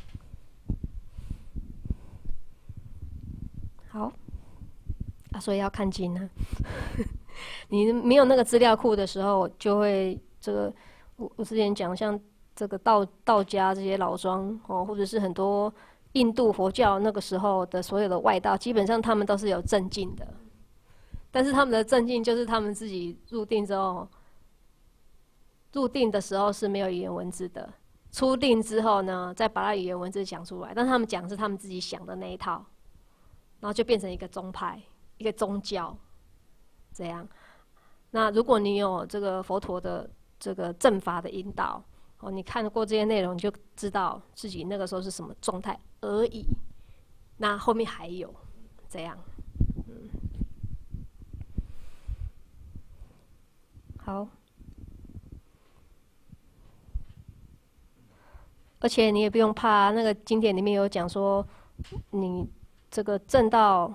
好。啊，所以要看经呢。你没有那个资料库的时候，就会这个我我之前讲像这个道道家这些老庄哦，或者是很多印度佛教那个时候的所有的外道，基本上他们都是有正境的，但是他们的正境就是他们自己入定之后，入定的时候是没有语言文字的，出定之后呢，再把它语言文字讲出来，但是他们讲的是他们自己想的那一套，然后就变成一个宗派。一个宗教，这样。那如果你有这个佛陀的这个正法的引导，哦，你看过这些内容，你就知道自己那个时候是什么状态而已。那后面还有这样，嗯。 好。而且你也不用怕，那个经典里面有讲说，你这个证到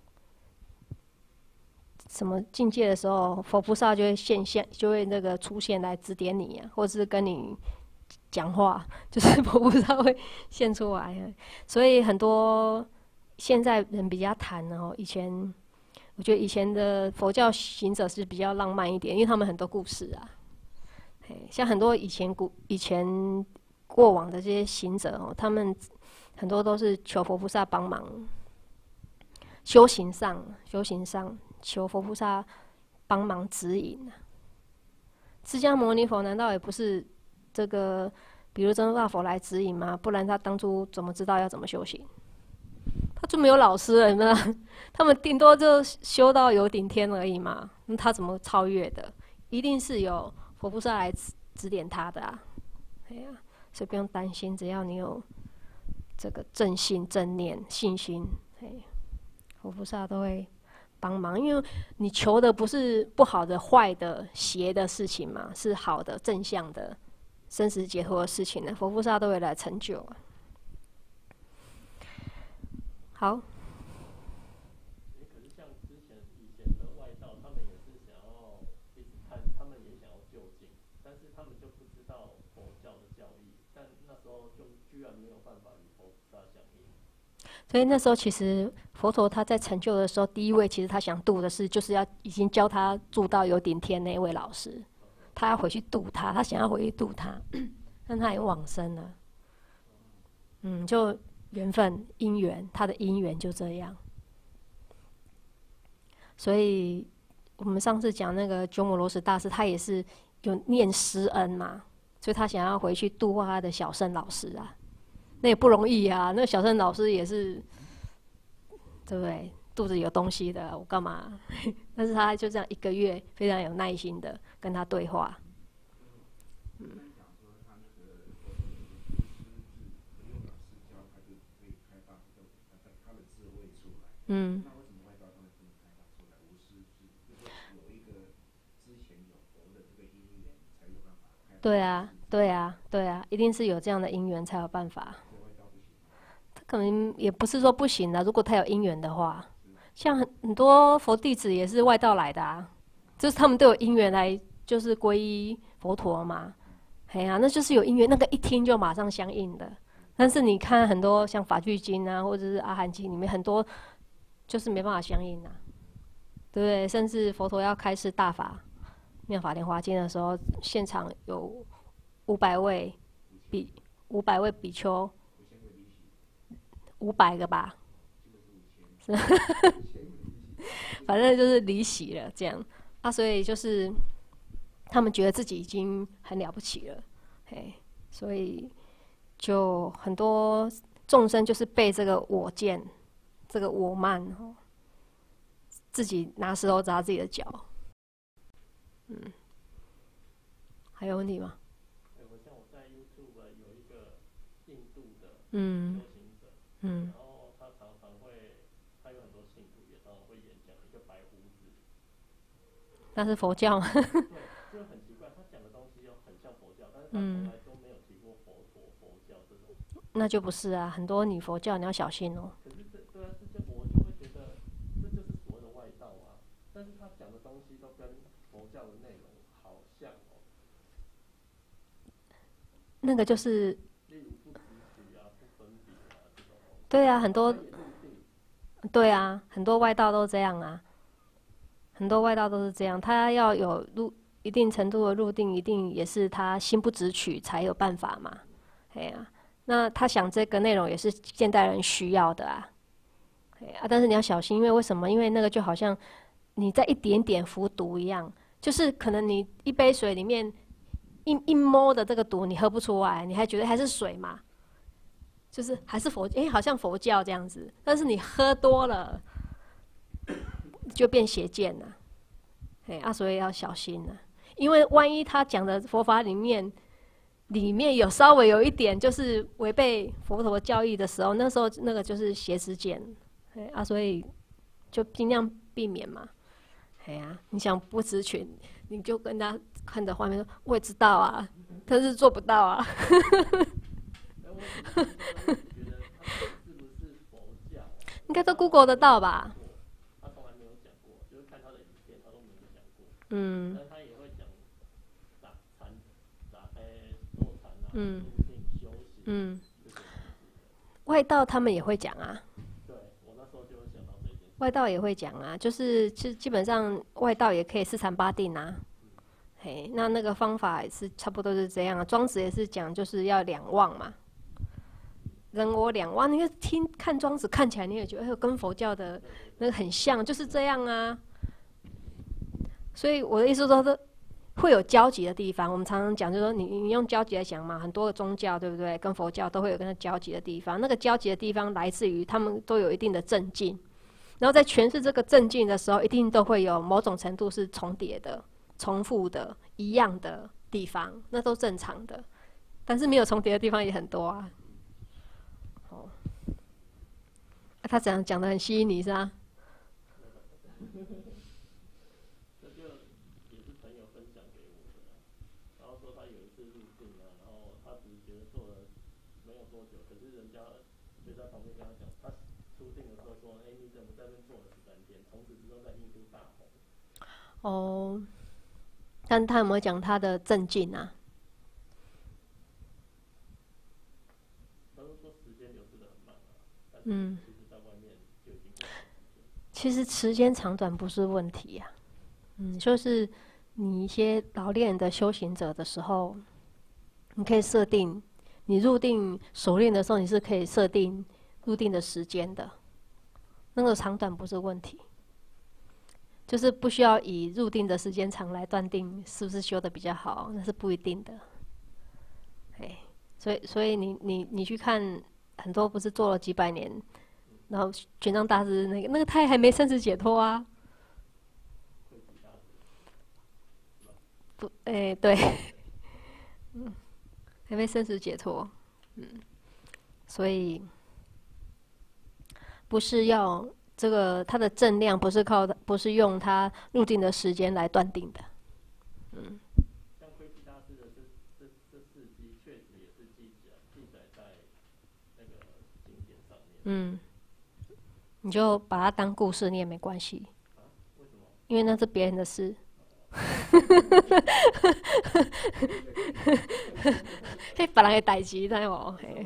什么境界的时候，佛菩萨就会现现，就会那个出现来指点你啊，或者是跟你讲话，就是佛菩萨会现出来。所以很多现在人比较谈哦，以前我觉得以前的佛教行者是比较浪漫一点，因为他们很多故事啊，像很多以前古以前。过往的这些行者哦，他们很多都是求佛菩萨帮忙，修行上修行上求佛菩萨帮忙指引啊。释迦牟尼佛难道也不是这个，比如真如大佛来指引吗？不然他当初怎么知道要怎么修行？他就没有老师了，有他们顶多就修到有顶天而已嘛。那他怎么超越的？一定是有佛菩萨来指指点他的啊。哎呀。所以不用担心，只要你有这个正信、正念、信心，佛菩萨都会帮忙。因为你求的不是不好的、坏的、邪的事情嘛，是好的、正向的、生死解脱的事情呢，佛菩萨都会来成就。好。所以那时候其实佛陀他在成就的时候，第一位其实他想度的是，就是要已经教他住到有顶天那一位老师，他要回去度他，他想要回去度他，但他也往生了。嗯，就缘分因缘，他的因缘就这样。所以我们上次讲那个鸠摩罗什大师，他也是有念师恩嘛，所以他想要回去度化他的小乘老师啊。那也不容易啊，那小乘老师也是，对不对？肚子有东西的，我干嘛？但是他就这样一个月，非常有耐心的跟他对话。嗯。嗯。对啊，对啊，对啊，一定是有这样的因缘才有办法。可能也不是说不行的，如果他有因缘的话，像很很多佛弟子也是外道来的啊，就是他们都有因缘来，就是皈依佛陀嘛。哎呀、啊，那就是有因缘，那个一听就马上相应的。但是你看很多像法句经啊，或者是阿含经里面很多，就是没办法相应啊，对不对？甚至佛陀要开示大法妙法莲华经的时候，现场有五百位比五百位比丘。五百个吧，是，反正就是离席了这样啊，所以就是他们觉得自己已经很了不起了，嘿，所以就很多众生就是被这个我见、这个我慢哦，自己拿石头砸自己的脚。嗯，还有问题吗？ 我像我在 YouTube 有一个印度的嗯。嗯， 然后他常常会，他有很多信徒也常常会演讲，一个白胡子。 那是佛教吗？ 对，就很奇怪，他讲的东西又很像佛教，但是他从来都没有提过佛陀、佛教这种。 那就不是啊，很多女佛教你要小心哦。 可是这对啊，这就我就会觉得这就是所谓的外道啊，但是他讲的东西都跟佛教的内容好像哦。 那个就是。对啊，很多，对啊，很多外道都这样啊，很多外道都是这样。他要有入一定程度的入定，一定也是他心不直取才有办法嘛。哎呀、啊，那他想这个内容也是现代人需要的啊。哎啊，但是你要小心，因为为什么？因为那个就好像你在一点点服毒一样，就是可能你一杯水里面一一摸的这个毒你喝不出来，你还觉得还是水嘛。就是还是佛，哎、欸，好像佛教这样子，但是你喝多了，就变邪见了，哎、欸、啊，所以要小心了，因为万一他讲的佛法里面，里面有稍微有一点就是违背佛陀教义的时候，那时候那个就是邪知见，哎、欸、啊，所以就尽量避免嘛，哎呀、啊，你想不知取， 你就跟他看着画面说：“我也知道啊，但是做不到啊。”应该都 Google 得到吧？ 他从来没有讲过，就是看他的影片，他都没有讲过。 嗯。 但他也会讲打禅、打诶坐禅啊， 嗯。 修行。 嗯。外道他们也会讲啊。 对，我那时候就会想到这件事。 外道也会讲啊，就是基基本上外道也可以四禅八定啊。嘿，那那个方法也是差不多是这样啊。庄子也是讲就是要两忘嘛。人我两忘，你看听看庄子看起来你也觉得哎呦跟佛教的那个很像，就是这样啊。所以我的意思说，会有交集的地方。我们常常讲，就是说你你用交集来讲嘛，很多的宗教对不对？跟佛教都会有跟它交集的地方。那个交集的地方来自于他们都有一定的正境，然后在诠释这个正境的时候，一定都会有某种程度是重叠的、重复的、一样的地方，那都正常的。但是没有重叠的地方也很多啊。哦，啊、他讲讲的很吸引你是吧？ 这就也是朋友分享给我的，然后说他有一次入定啊，然后他只是觉得做了没有多久，可是人家就在旁边跟他讲，他出定的时候说：“哎、欸，你怎么在那边做了十三天？”从此之后在印度大红。 哦，但他有没有讲他的正境啊？嗯，其实时间长短不是问题呀、啊。嗯，就是你一些老练的修行者的时候，你可以设定，你入定熟练的时候，你是可以设定入定的时间的，那个长短不是问题，就是不需要以入定的时间长来断定是不是修得比较好，那是不一定的。哎，所以所以你你你去看。很多不是做了几百年，然后玄奘大师那个那个他还没生死解脱啊。不，哎、欸，对，嗯，还没生死解脱，嗯，所以不是要这个他的正量，不是靠不是用他入定的时间来断定的，嗯。 像窥基大师的这这这事迹，确实也是记载记载在。 嗯，你就把它当故事，你也没关系，因为那是别人的事。迄别人的代志，知无？嘿。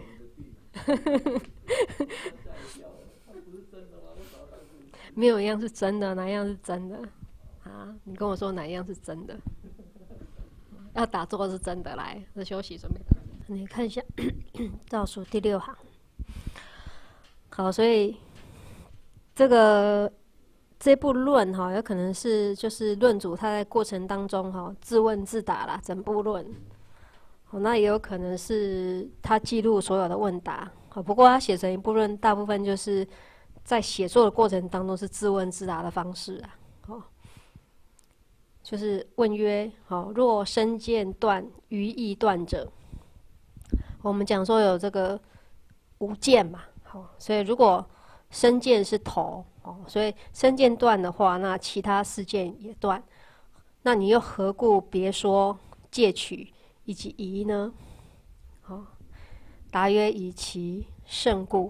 没有一样是真的，哪一样是真的？啊，你跟我说哪一样是真的？要打坐是真的，来，这休息准备。你看一下倒数第六行。好，所以这个这部论哈，有可能是就是论主他在过程当中哈自问自答啦，整部论。好，那也有可能是他记录所有的问答。好，不过他写成一部论，大部分就是在写作的过程当中是自问自答的方式啊。好，就是问曰：好，若身见断，于意断者，我们讲说有这个无见嘛。所以，如果身见是头，哦，所以身见断的话，那其他四见也断。那你又何故别说戒取以及疑呢？哦，答曰：以其胜故。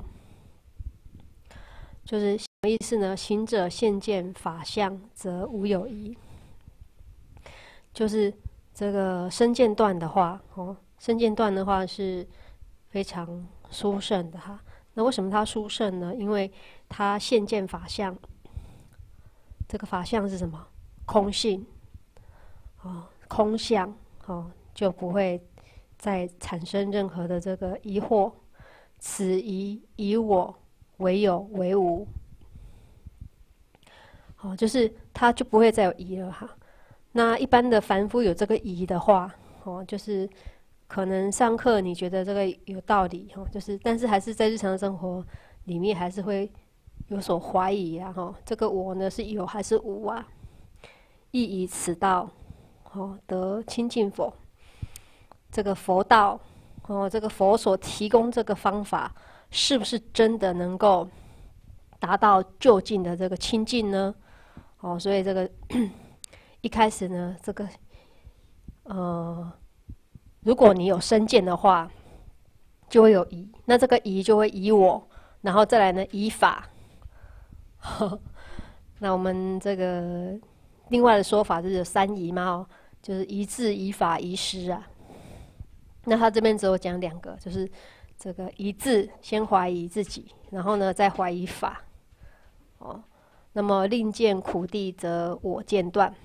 就是什么意思呢？行者现见法相，则无有疑。就是这个身见断的话，哦，身见断的话是非常殊胜的哈。那为什么它殊胜呢？因为它现见法相，这个法相是什么？空性，哦，空相，哦，就不会再产生任何的这个疑惑。此疑以我为有为无，哦，就是它就不会再有疑了哈。那一般的凡夫有这个疑的话，哦，就是。可能上课你觉得这个有道理哈，就是但是还是在日常生活里面还是会有所怀疑啊哈，这个我呢是有还是无啊？亦以此道，哦，得清净否？这个佛道，哦，这个佛所提供这个方法，是不是真的能够达到究竟的这个清净呢？哦，所以这个一开始呢，这个呃，如果你有身见的话，就会有疑，那这个疑就会疑我，然后再来呢疑法。那我们这个另外的说法就是有三疑嘛，哦，就是疑智、疑法、疑师啊。那他这边只有讲两个，就是这个疑智，先怀疑自己，然后呢再怀疑法。哦，那么令见苦地，则我见断。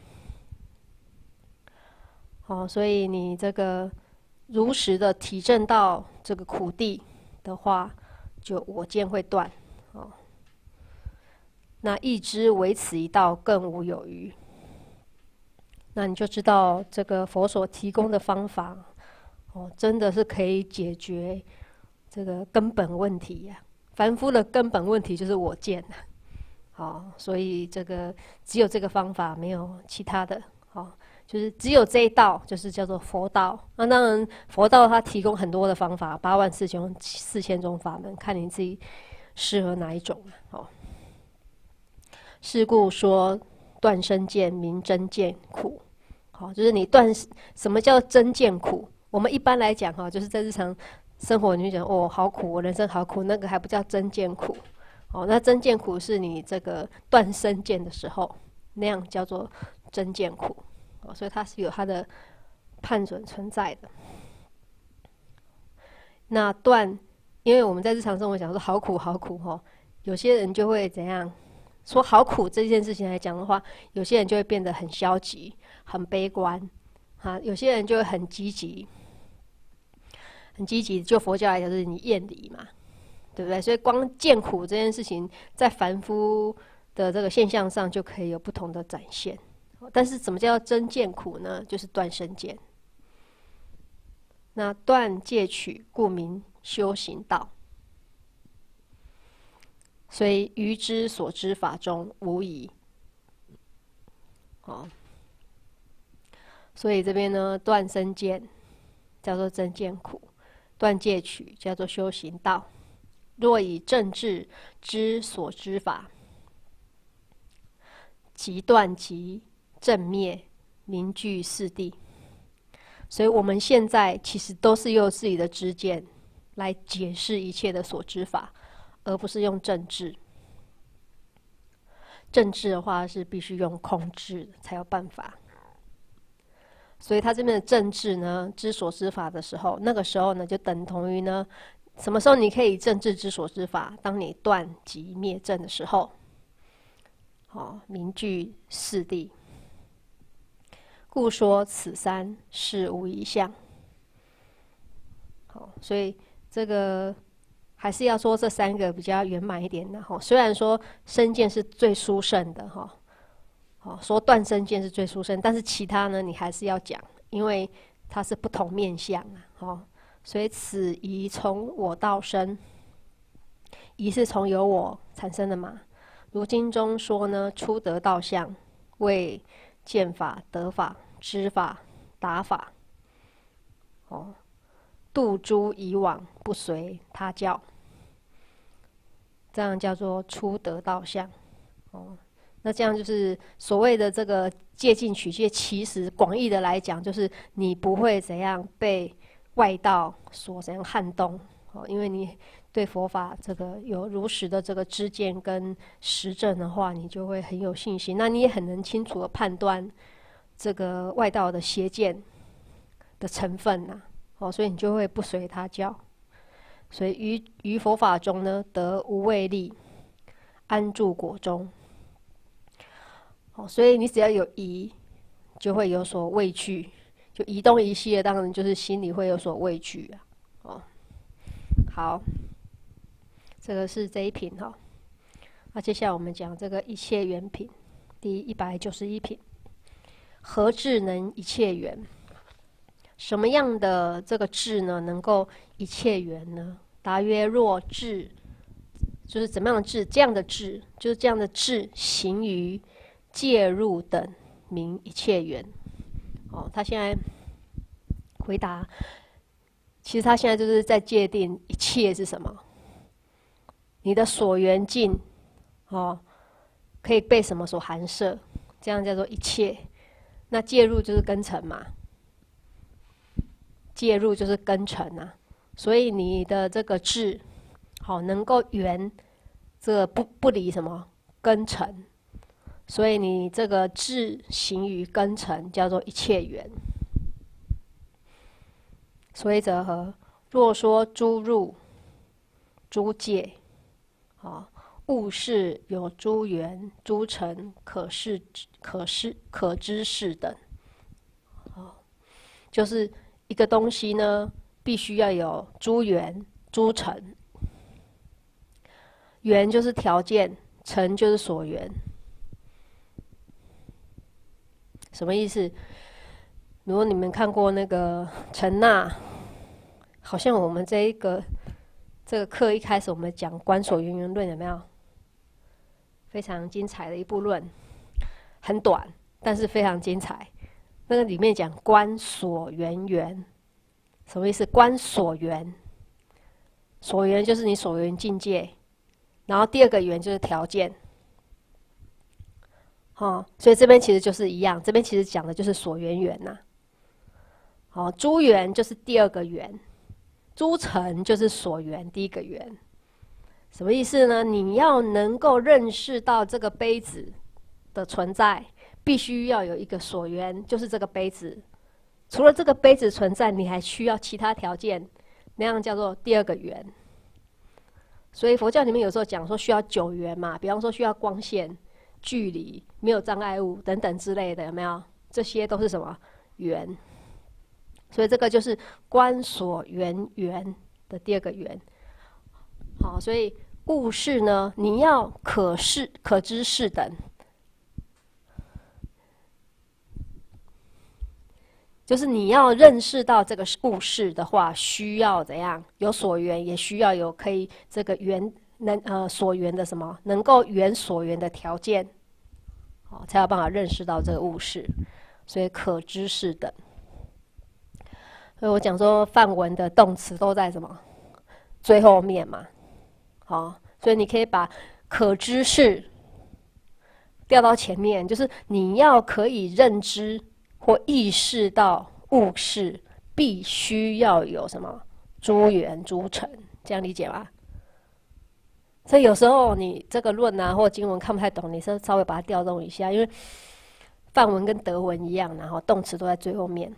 哦，所以你这个如实的体证到这个苦地的话，就我见会断。哦，那亦知唯此一道，更无有余。那你就知道这个佛所提供的方法，哦，真的是可以解决这个根本问题呀，啊。凡夫的根本问题就是我见，哦，所以这个只有这个方法，没有其他的，哦。就是只有这一道，就是叫做佛道。那当然，佛道它提供很多的方法，八万四千四千种法门，看你自己适合哪一种。哦，是故说断身见名真见苦。好，就是你断什么叫真见苦？我们一般来讲，哈，就是在日常生活你就讲哦，好苦，我人生好苦，那个还不叫真见苦。哦，那真见苦是你这个断身见的时候，那样叫做真见苦。哦，所以它是有它的判准存在的。那断，因为我们在日常生活讲说好苦好苦哈，有些人就会怎样说好苦这件事情来讲的话，有些人就会变得很消极、很悲观，啊，有些人就会很积极，很积极。就佛教来讲，就是你厌离嘛，对不对？所以光见苦这件事情，在凡夫的这个现象上就可以有不同的展现。但是什么叫真见苦呢？就是断身见。那断戒取，故名修行道。所以于之所知法中无疑。哦，所以这边呢，断身见叫做真见苦，断戒取叫做修行道。若以正智知所知法，即断即正灭，名具四谛。所以我们现在其实都是用自己的知见来解释一切的所知法，而不是用正智。正智的话是必须用空智才有办法。所以他这边的正智呢，知所知法的时候，那个时候呢就等同于呢，什么时候你可以正智知所知法？当你断即灭正的时候，哦，名具四谛。故说此三是无一相。好，所以这个还是要说这三个比较圆满一点的哈。虽然说身见是最殊胜的哈，好，说断身见是最殊胜，但是其他呢你还是要讲，因为它是不同面相啊。好，所以此疑从我到生，疑是从有我产生的嘛。如经中说呢，初得道相，为见法、得法、知法、达法，哦，度诸以往，不随他教，这样叫做初得道相。哦，那这样就是所谓的这个戒禁取戒，其实广义的来讲，就是你不会怎样被外道所怎样撼动。哦，因为你对佛法这个有如实的这个知见跟实证的话，你就会很有信心。那你也很能清楚的判断这个外道的邪见的成分呐、啊。哦，所以你就会不随他教。所以于于佛法中呢，得无畏力，安住果中。哦，所以你只要有疑，就会有所畏惧，就疑东疑西的，当然就是心里会有所畏惧啊。哦。好，这个是这一品哈。那接下来我们讲这个一切缘品，第一百九十一品。何智能一切缘？什么样的这个智呢，能够一切缘呢？答曰：若智，就是怎么样的智？这样的智，就是这样的智，行于介入等，名一切缘。哦，他现在回答。其实他现在就是在界定一切是什么。你的所缘境，哦，可以被什么所含摄，这样叫做一切。 那介入就是根尘嘛，介入就是根尘啊。所以你的这个智，好能够圆这个不不离什么根尘，所以你这个智行于根尘叫做一切缘。所以则何？若说诸入、诸界，好物事有诸缘、诸尘，可视、可视、可知是等。好，就是一个东西呢，必须要有诸缘、诸尘。缘就是条件，尘就是所缘。什么意思？如果你们看过那个陈那，好像我们这一个这个课一开始我们讲观所缘缘论，有没有？非常精彩的一部论，很短，但是非常精彩。那个里面讲观所缘缘，什么意思？观所缘，所缘就是你所缘境界，然后第二个缘就是条件。哦，所以这边其实就是一样，这边其实讲的就是所缘缘呐。好，诸缘就是第二个缘，诸尘就是所缘第一个缘。什么意思呢？你要能够认识到这个杯子的存在，必须要有一个所缘，就是这个杯子。除了这个杯子存在，你还需要其他条件，那样叫做第二个缘。所以佛教里面有时候讲说需要九缘嘛，比方说需要光线、距离、没有障碍物等等之类的，有没有？这些都是什么缘？所以这个就是观所缘缘的第二个缘。好，所以物事呢，你要可视、可知是等，就是你要认识到这个物事的话，需要怎样？有所缘，也需要有可以这个缘能呃所缘的什么，能够缘所缘的条件，好，才有办法认识到这个物事。所以可知是等。所以我讲说梵文的动词都在什么最后面嘛，好，所以你可以把可知是调到前面，就是你要可以认知或意识到物事，必须要有什么诸缘诸尘，这样理解吗？所以有时候你这个论啊或经文看不太懂，你是稍微把它调动一下，因为梵文跟德文一样，然后动词都在最后面。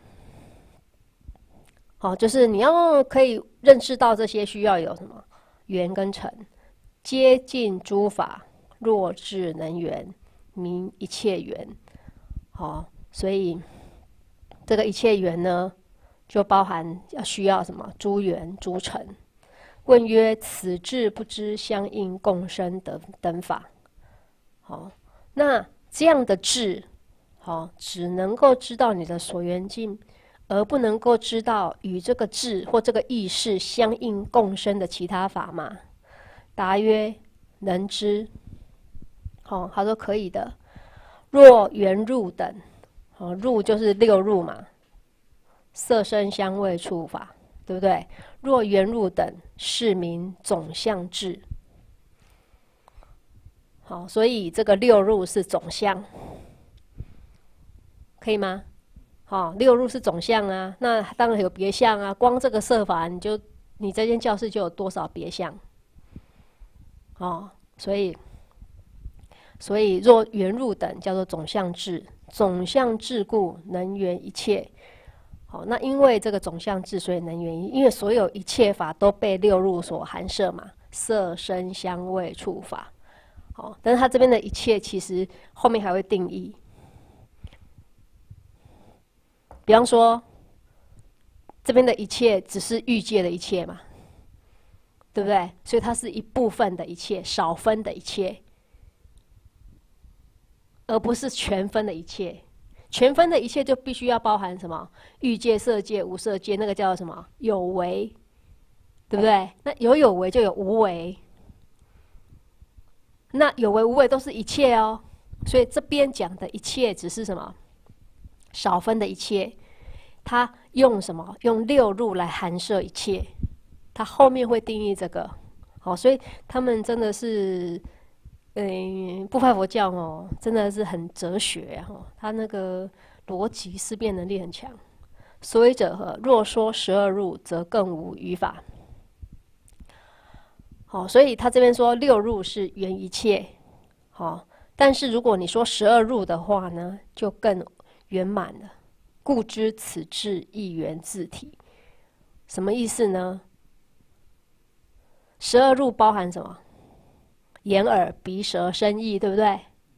好，就是你要可以认识到这些，需要有什么缘跟尘，接近诸法，若智能缘，名一切缘。好，所以这个一切缘呢，就包含要需要什么诸缘诸尘。问曰：此智不知相应共生等等法。好，那这样的智，好，只能够知道你的所缘境，而不能够知道与这个智或这个意识相应共生的其他法吗？答曰：能知。好，他说可以的。若缘入等，好，入就是六入嘛，色声香味触法，对不对？若缘入等，是名总相智。好，所以这个六入是总相，可以吗？好，六入是总相啊，那当然有别相啊。光这个色法，你就你这间教室就有多少别相？哦，所以所以若缘入等叫做总相智，总相智故能缘一切。好，那因为这个总相智，所以能缘一，因为所有一切法都被六入所含摄嘛，色声香味触法。好，但是它这边的一切其实后面还会定义。比方说，这边的一切只是欲界的一切嘛，对不对？所以它是一部分的一切，少分的一切，而不是全分的一切。全分的一切就必须要包含什么？欲界、色界、无色界，那个叫什么？有为，对不对？那有有为就有无为，那有为无为都是一切哦。所以这边讲的一切只是什么？少分的一切，他用什么？用六入来含摄一切，他后面会定义这个。好，所以他们真的是，嗯，部派佛教哦，真的是很哲学哦。他那个逻辑思辨能力很强。所以者何？若说十二入，则更无语法。好，所以他这边说六入是圆一切，好，但是如果你说十二入的话呢，就更圆满了。故知此智亦圆自体。什么意思呢？十二入包含什么？眼耳鼻舌身意，对不对？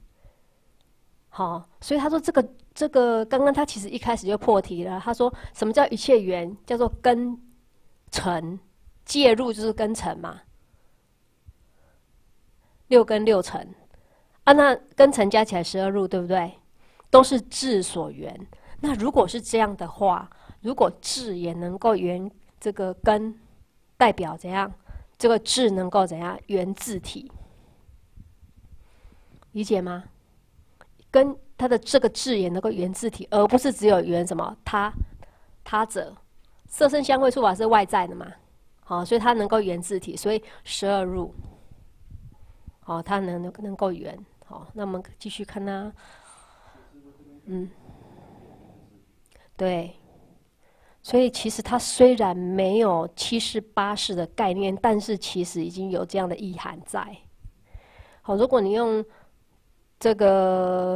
好，所以他说这个这个，刚刚他其实一开始就破题了。他说什么叫一切缘？叫做根尘，介入就是根尘嘛。六根六尘啊，那根尘加起来十二入，对不对？都是智所缘。那如果是这样的话，如果智也能够缘这个根，代表怎样？这个智能够怎样缘自体？理解吗？跟它的这个智也能够缘自体，而不是只有缘什么他他者。色声香味触法是外在的嘛，好，所以它能够缘自体，所以十二入。好，它能能够圆。好，那我们继续看它。嗯，对。所以其实它虽然没有七世八世的概念，但是其实已经有这样的意涵在。好，如果你用这个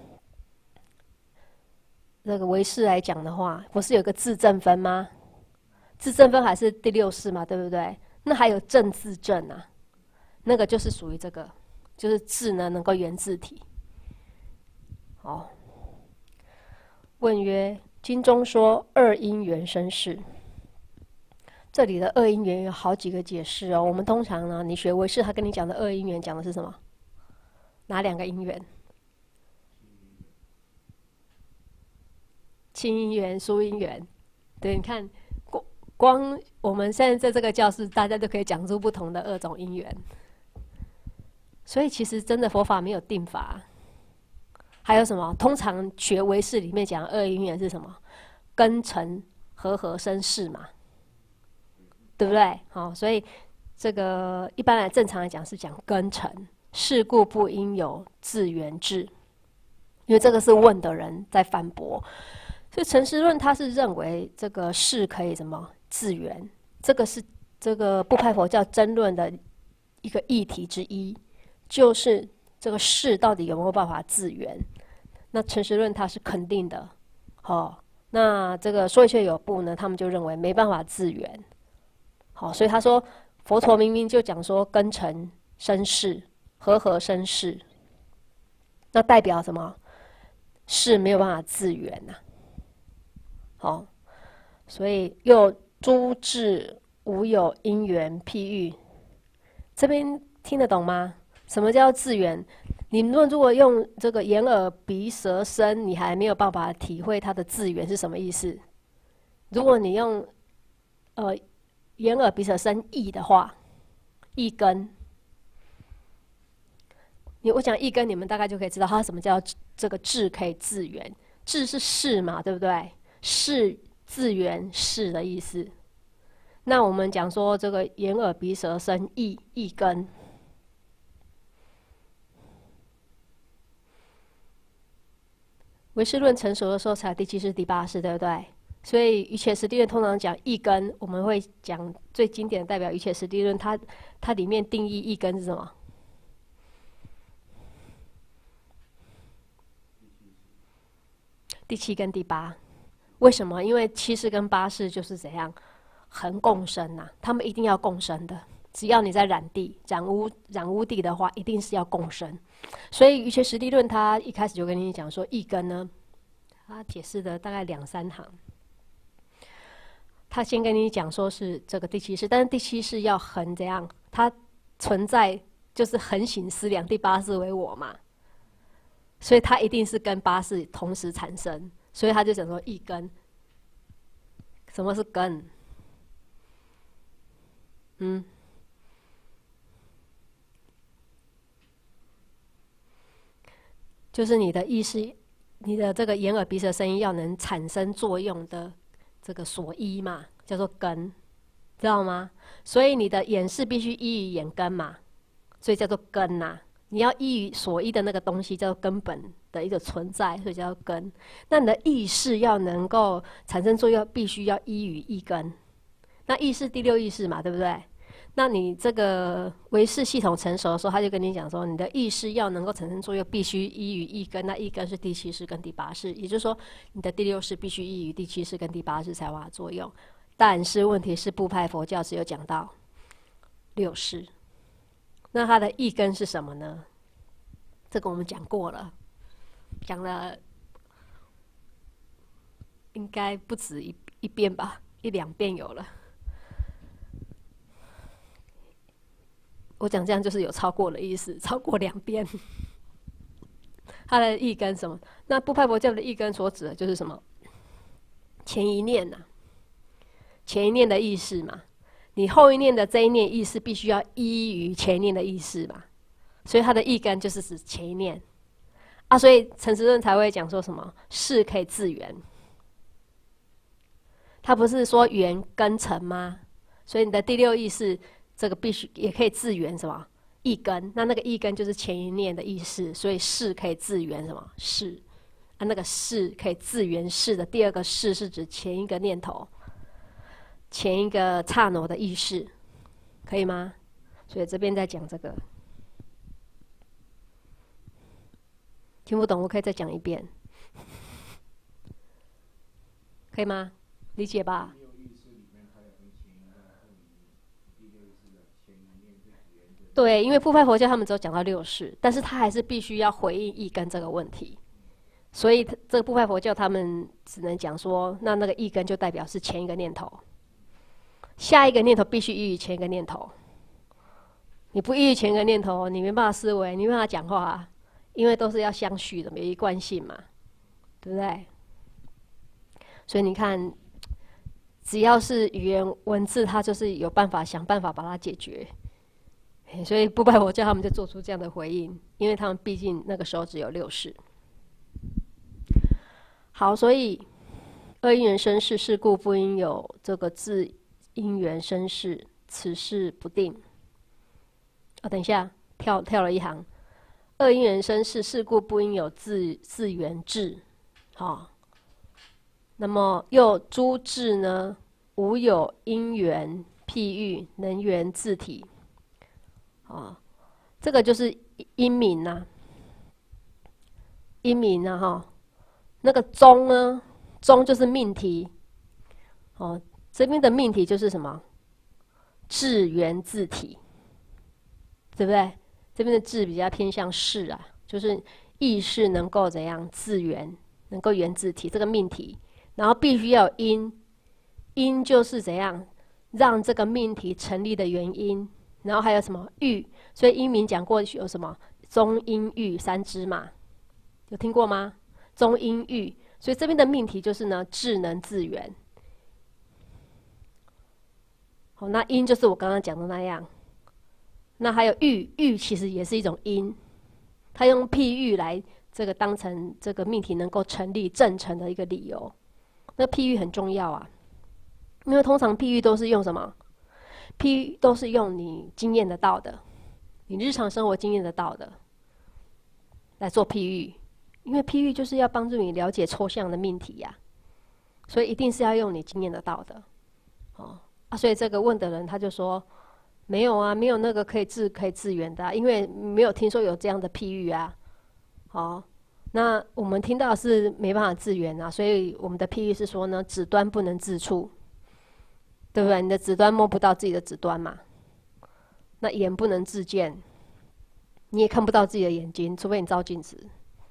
这个唯识来讲的话，不是有个自证分吗？自证分还是第六世嘛，对不对？那还有正自证啊。那个就是属于这个，就是智呢能够圆自体。好，问曰：经中说二因缘生事，这里的二因缘有好几个解释哦。我们通常呢，你学唯识，他跟你讲的二因缘讲的是什么？哪两个因缘？亲因缘、疏因缘。对，你看，光我们现在在这个教室，大家就可以讲出不同的二种因缘。所以其实真的佛法没有定法。还有什么？通常学唯识里面讲二因缘是什么？根尘和合生事嘛，对不对？好，所以这个一般来正常来讲是讲根尘，是故不应有自圆智，因为这个是问的人在反驳。所以陈实论他是认为这个事可以什么自圆，这个是这个部派佛教争论的一个议题之一。就是这个事到底有没有办法自圆？那陈实论他是肯定的，好，那这个说一切有部呢，他们就认为没办法自圆，好，所以他说佛陀明明就讲说根尘生事，和合生事，那代表什么？事没有办法自圆呐、啊，好，所以又诸智无有因缘譬喻，这边听得懂吗？什么叫自圆？你们如果用这个眼耳鼻舌身，你还没有办法体会它的自圆是什么意思。如果你用呃眼耳鼻舌身意的话，意根，你我讲意根，你们大概就可以知道它什么叫这个智可以自圆。智是事嘛，对不对？事自圆事的意思。那我们讲说这个眼耳鼻舌身意意根。唯识论成熟的时候才第七世、第八世，对不对？所以瑜伽师地论通常讲一根，我们会讲最经典的代表瑜伽师地论，它它里面定义一根是什么？第七跟第八，为什么？因为七世跟八世就是怎样恒共生呐、啊，他们一定要共生的。只要你在染地、染污、染污地的话，一定是要共生。所以瑜伽师地论他一开始就跟你讲说，一根呢，他解释的大概两三行。他先跟你讲说是这个第七世，但是第七世要恒怎样？它存在就是恒行思量，第八世为我嘛，所以它一定是跟八世同时产生。所以他就讲说一根，什么是根？嗯。就是你的意识，你的这个眼耳鼻舌身意要能产生作用的这个所依嘛，叫做根，知道吗？所以你的眼识必须依于眼根嘛，所以叫做根呐、啊。 你要依于所依的那个东西叫做根本的一个存在，所以叫根。那你的意识要能够产生作用，必须要依于意根。那意识第六意识嘛，对不对？那你这个唯识系统成熟的时候，他就跟你讲说，你的意识要能够产生作用，必须依于意根。那意根是第七识跟第八识，也就是说，你的第六识必须依于第七识跟第八识才发作用。但是问题是，部派佛教只有讲到六识，那它的意根是什么呢？这个我们讲过了，讲了应该不止一一遍吧，一两遍有了。我讲这样就是有超过的意思，超过两遍。它的意根什么？那部派佛教的意根所指的就是什么？前一念呐、啊，前一念的意识嘛。你后一念的这一念意识必须要依于前一念的意识嘛，所以它的意根就是指前一念啊。所以陈时润才会讲说什么事可以自圆，他不是说圆根成吗？所以你的第六意识。这个必须也可以自圆什么意根，那那个意根就是前一念的意识，所以事可以自圆什么事啊？那个事可以自圆事的第二个事是指前一个念头，前一个刹那的意识，可以吗？所以这边在讲这个，听不懂我可以再讲一遍，可以吗？理解吧？对，因为部派佛教他们只有讲到六识，但是他还是必须要回应意根这个问题，所以这个部派佛教他们只能讲说，那那个意根就代表是前一个念头，下一个念头必须依于前一个念头，你不依于前一个念头，你没办法思维，你没办法讲话啊，因为都是要相续的，有一贯性嘛，对不对？所以你看，只要是语言文字，它就是有办法想办法把它解决。所以部派佛教他们就做出这样的回应，因为他们毕竟那个时候只有六识。好，所以二因缘生事，是故不应有这个自因缘生事，此事不定。啊，等一下，跳跳了一行。二因缘生事，是故不应有自自缘智。好、哦，那么又诸智呢，无有因缘譬喻，能缘自体。哦，这个就是因明呐、啊，因明呐哈，那个宗呢，宗就是命题，哦，这边的命题就是什么？智缘自体，对不对？这边的智比较偏向事啊，就是意识能够怎样自缘，能够缘自体这个命题，然后必须要有因，因就是怎样让这个命题成立的原因。然后还有什么喻？所以因明讲过有什么中因喻三支嘛？有听过吗？中因喻，所以这边的命题就是呢，智能自圆。好，那因就是我刚刚讲的那样。那还有喻，喻其实也是一种因，他用譬喻来这个当成这个命题能够成立正成的一个理由。那譬喻很重要啊，因为通常譬喻都是用什么？譬喻都是用你经验得到的，你日常生活经验得到的来做譬喻，因为譬喻就是要帮助你了解抽象的命题呀、啊，所以一定是要用你经验得到的，哦啊，所以这个问的人他就说没有啊，没有那个可以自可以自圆的、啊，因为没有听说有这样的譬喻啊，好、哦，那我们听到是没办法自圆啊，所以我们的譬喻是说呢，指端不能自触。对不对？你的指端摸不到自己的指端嘛？那眼不能自见，你也看不到自己的眼睛，除非你照镜子。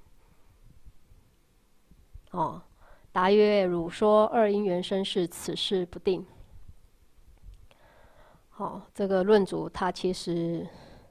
哦，答曰：汝说二因缘生事，此事不定。好、哦，这个论主他其实，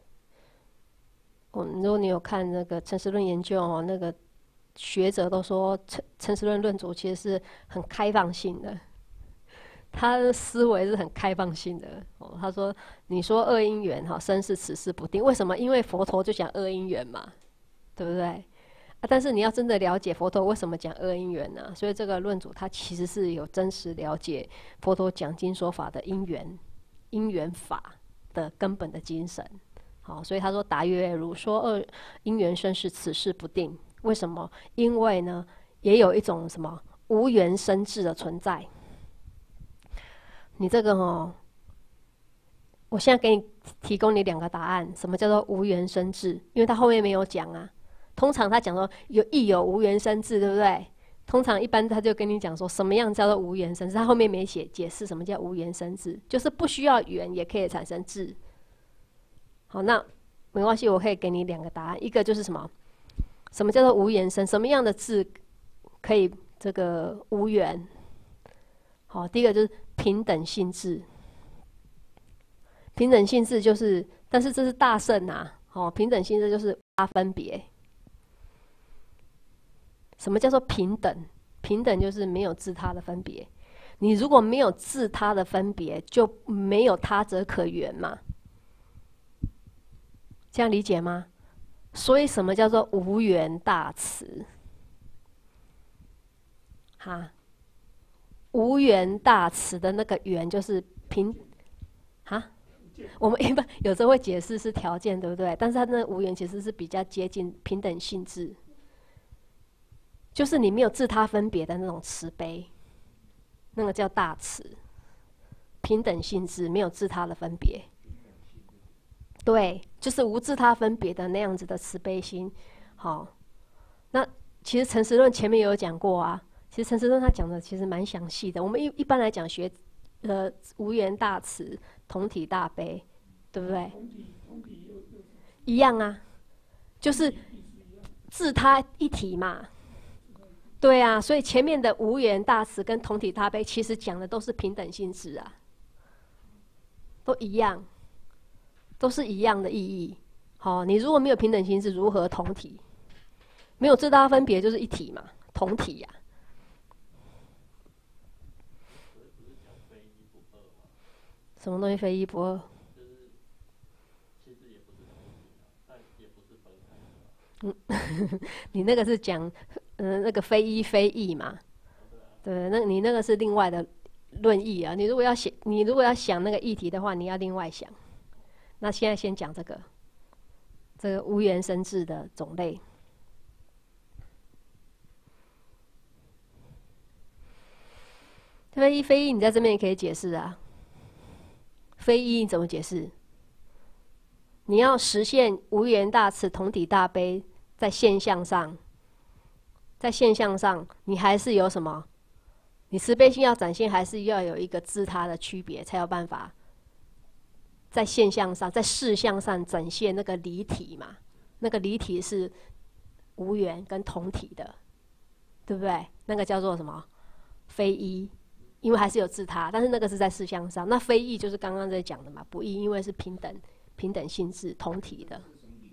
哦，如果你有看那个陈实论研究哦，那个学者都说陈陈实论论主其实是很开放性的。他的思维是很开放性的、哦、他说你说二因缘哈生事此事不定，为什么？因为佛陀就讲二因缘嘛，对不对、啊、但是你要真的了解佛陀为什么讲二因缘呢？所以这个论主他其实是有真实了解佛陀讲经说法的因缘因缘法的根本的精神， 好，所以他说答曰：汝说二因缘生是此事不定。为什么？因为呢，也有一种什么无缘生智的存在。你这个哦，我现在给你提供你两个答案。什么叫做无缘生智？因为他后面没有讲啊。通常他讲说有亦有无缘生智，对不对？通常一般他就跟你讲说什么样叫做无缘生智，他后面没写解释什么叫无缘生智，就是不需要缘也可以产生智。好，那没关系，我可以给你两个答案。一个就是什么？什么叫做无缘生？什么样的智可以这个无缘？好，第一个就是平等性智。平等性质就是，但是这是大圣啊，哦，平等性质就是无分别。什么叫做平等？平等就是没有自他的分别。你如果没有自他的分别，就没有他者可缘嘛。这样理解吗？所以什么叫做无缘大慈？哈，无缘大慈的那个缘就是平，哈。我们一般有时候会解释是条件，对不对？但是它那无缘其实是比较接近平等性质，就是你没有自他分别的那种慈悲，那个叫大慈。平等性质没有自他的分别，对，就是无自他分别的那样子的慈悲心。好，那其实陈实论前面也有讲过啊，其实陈实论他讲的其实蛮详细的。我们一一般来讲学，呃，无缘大慈。同体大悲，对不对？一样啊，就是自他一体嘛。对啊，所以前面的无缘大慈跟同体大悲，其实讲的都是平等性质啊，都一样，都是一样的意义。好，你如果没有平等性质，如何同体？没有自他分别，就是一体嘛，同体呀、啊。什么东西非一不二？ 就是其实也不是同体啊，但也不是分开的。 嗯，你那个是讲，嗯、呃，那个非一非异嘛？对，那你那个是另外的论议啊。你如果要想，你如果要想那个议题的话，你要另外想。那现在先讲这个，这个无缘生智的种类。非一非异，你在这边也可以解释啊。非一你怎么解释？你要实现无缘大慈、同体大悲，在现象上，在现象上，你还是有什么？你慈悲心要展现，还是要有一个自他的区别，才有办法在现象上、在事项上展现那个离体嘛？那个离体是无缘跟同体的，对不对？那个叫做什么？非一。因为还是有自他，但是那个是在事项上。那非异就是刚刚在讲的嘛，不异，因为是平等、平等性质、同体的。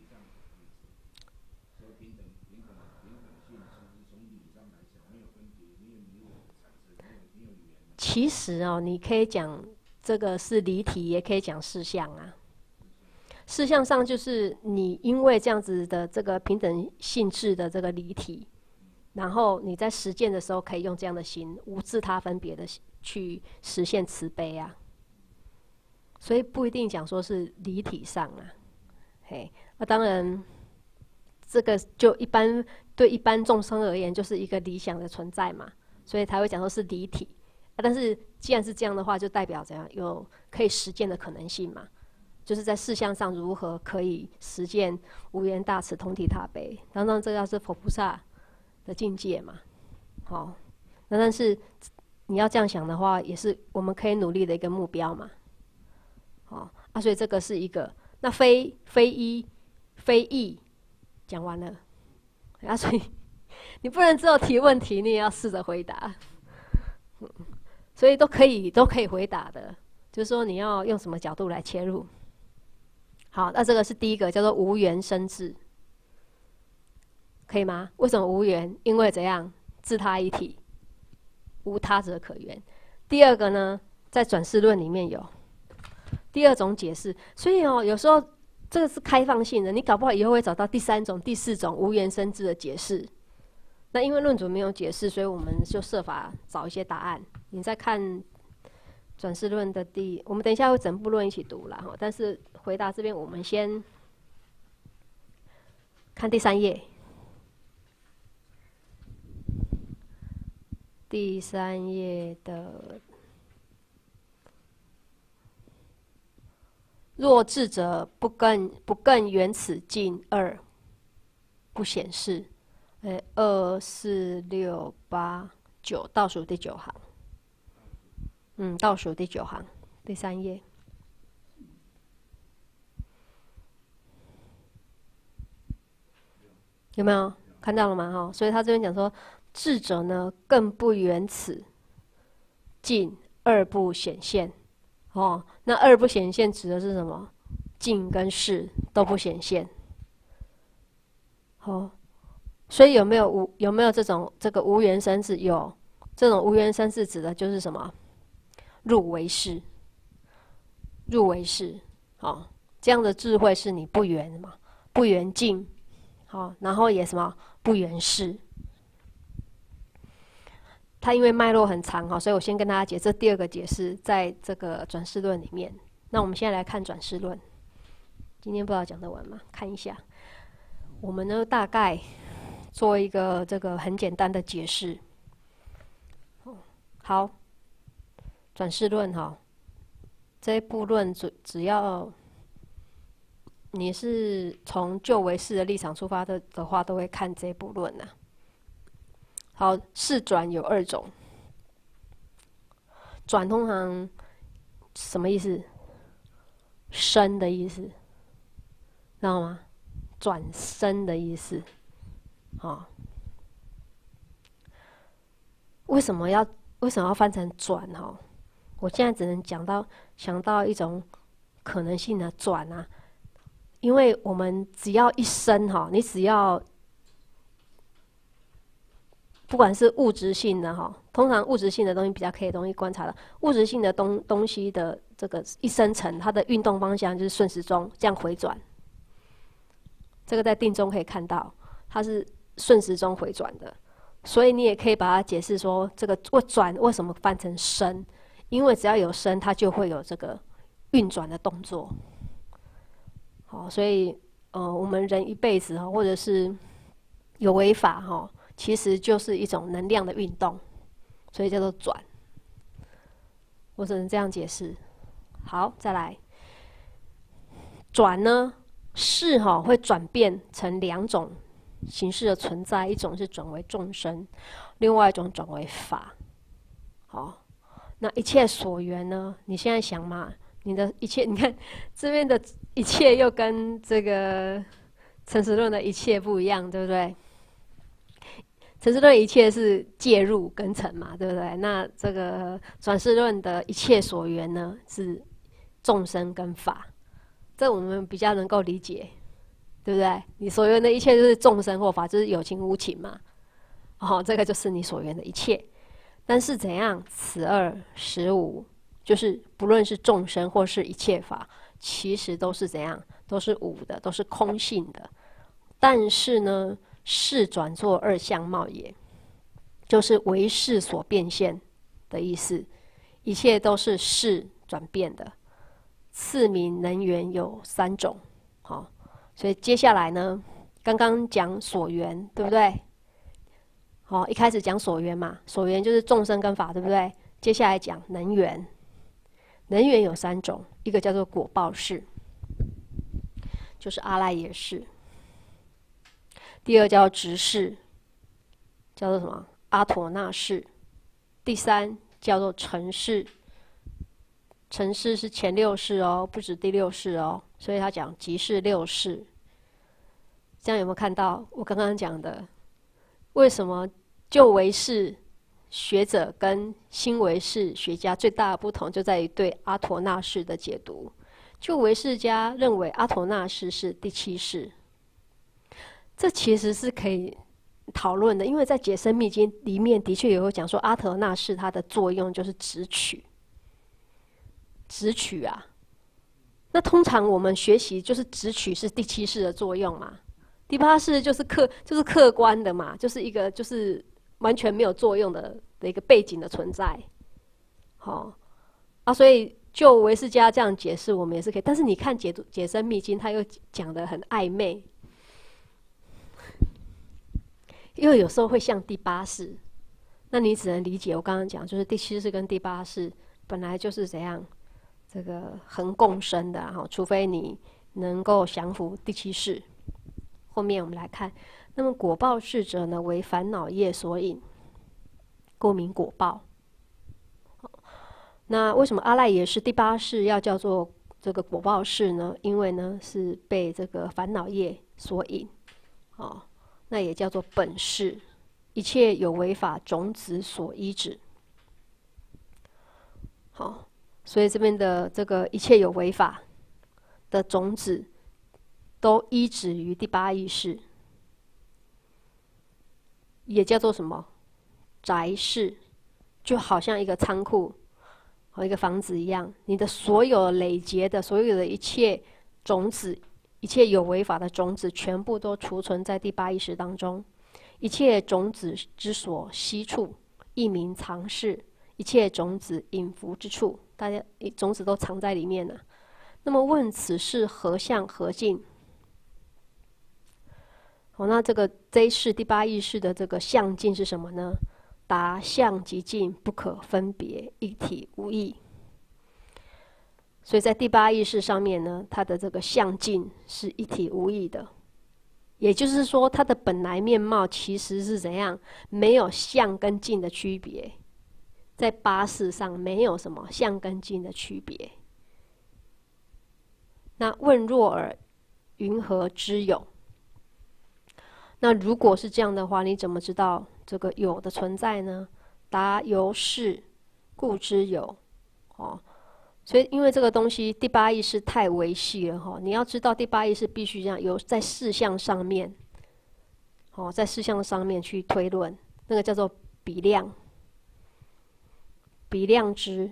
其实哦，你可以讲这个是离体，也可以讲事项啊。事项上就是你因为这样子的这个平等性质的这个离体。然后你在实践的时候，可以用这样的心，无自他分别的去实现慈悲啊。所以不一定讲说是离体上啊，嘿，那、啊、当然，这个就一般对一般众生而言，就是一个理想的存在嘛，所以才会讲说是离体。啊、但是既然是这样的话，就代表怎样有可以实践的可能性嘛，就是在事项上如何可以实践无缘大慈、同体大悲。当然，这要是佛菩萨的境界嘛，好，那但是你要这样想的话，也是我们可以努力的一个目标嘛，好啊，所以这个是一个，那非非一非异讲完了，啊，所以你不能只有提问题，你也要试着回答，嗯，所以都可以都可以回答的，就是说你要用什么角度来切入。好，那这个是第一个，叫做无缘生智。可以吗？为什么无缘？因为怎样？自他一体，无他者可缘。第二个呢，在转世论里面有第二种解释。所以哦，有时候这个是开放性的，你搞不好以后会找到第三种、第四种无缘生智的解释。那因为论主没有解释，所以我们就设法找一些答案。你再看转世论的第，我们等一下会整部论一起读啦哈。但是回答这边，我们先看第三页，第三页的若智者不更不更远此近二，不显示。哎，二四六八九，倒数第九行。嗯，倒数第九行，第三页。有没有看到了吗？哈，所以他这边讲说，智者呢更不远此近二不显现。哦，那二不显现指的是什么？近跟视都不显现。哦，所以有没有无有没有这种这个无缘生智？有，这种无缘生智指的就是什么？入为视，入为视。哦，这样的智慧是你不缘嘛，不缘境。好，然后也什么不缘视。它因为脉络很长哈，所以我先跟大家解这第二个解释，在这个转世论里面。那我们现在来看转世论。今天不知道讲得完吗？看一下。我们呢大概做一个这个很简单的解释。好，转世论哈，这一部论只只要你是从旧唯识的立场出发的的话，都会看这部论呐、啊。好，世转有二种，转通常什么意思？生的意思，知道吗？转生的意思，啊、哦，为什么要为什么要翻成转？哈，我现在只能讲到想到一种可能性的转啊。因为我们只要一生哈，你只要不管是物质性的哈，通常物质性的东西比较可以容易观察到，物质性的东东西的这个一生成，它的运动方向就是顺时钟这样回转。这个在定中可以看到，它是顺时钟回转的，所以你也可以把它解释说，这个转为什么翻成生？因为只要有生，它就会有这个运转的动作。好，所以呃，我们人一辈子哈，或者是有为法哈，其实就是一种能量的运动，所以叫做转。我只能这样解释。好，再来，转呢，事哈会转变成两种形式的存在，一种是转为众生，另外一种转为法。好，那一切所缘呢？你现在想嘛？你的一切，你看这边的一切又跟这个诚实论的一切不一样，对不对？诚实论一切是介入跟成嘛，对不对？那这个转世论的一切所缘呢，是众生跟法，这我们比较能够理解，对不对？你所缘的一切就是众生或法，就是有情无情嘛。哦，这个就是你所缘的一切。但是怎样？此二实无。就是不论是众生或是一切法，其实都是怎样？都是无的，都是空性的。但是呢，事转作二相貌也，就是为事所变现的意思。一切都是事转变的。次名能缘有三种，好，所以接下来呢，刚刚讲所缘，对不对？好，一开始讲所缘嘛，所缘就是众生跟法，对不对？接下来讲能缘。能缘有三种，一个叫做果报识，就是阿赖耶识；第二叫执识，叫做什么？阿陀那识；第三叫做成识。成识是前六识哦，不止第六识哦，所以他讲即是六识。这样有没有看到我刚刚讲的？为什么就唯识学者跟新唯识学家最大的不同就在于对阿陀那识的解读。就唯识家认为阿陀那识是第七识，这其实是可以讨论的，因为在解深密经里面的确也有讲说阿陀那识它的作用就是直取，直取啊。那通常我们学习就是直取是第七识的作用嘛，第八识就是客就是客观的嘛，就是一个就是完全没有作用的的一个背景的存在，好、哦、啊，所以就唯识家这样解释，我们也是可以。但是你看解读解深密经，他又讲得很暧昧， 因为有时候会像第八世，那你只能理解我刚刚讲，就是第七世跟第八世本来就是怎样，这个横共生的哈，除非你能够降服第七世。后面我们来看，那么果报事者呢，为烦恼业所引，故名果报。那为什么阿赖耶识第八世要叫做这个果报世呢？因为呢是被这个烦恼业所引，哦，那也叫做本世，一切有为法种子所依止。好，所以这边的这个一切有为法的种子，都依止于第八意识，也叫做什么？宅室，就好像一个仓库和一个房子一样，你的所有累劫的所有的一切种子，一切有为法的种子，全部都储存在第八意识当中。一切种子之所悉处，亦名藏室。一切种子隐伏之处，大家种子都藏在里面了。那么问此事何相何境？好，那这个这一世第八意识的这个相境是什么呢？答相即境，不可分别，一体无异。所以在第八意识上面呢，它的这个相境是一体无异的，也就是说，它的本来面貌其实是怎样？没有相跟境的区别，在八识上没有什么相跟境的区别。那问若尔，云何知有？那如果是这样的话，你怎么知道这个有的存在呢？答由是，故知有。哦，所以因为这个东西第八意识太微细了哈、哦，你要知道第八意识必须这样有在事项上面，哦，在事项上面去推论，那个叫做比量，比量知。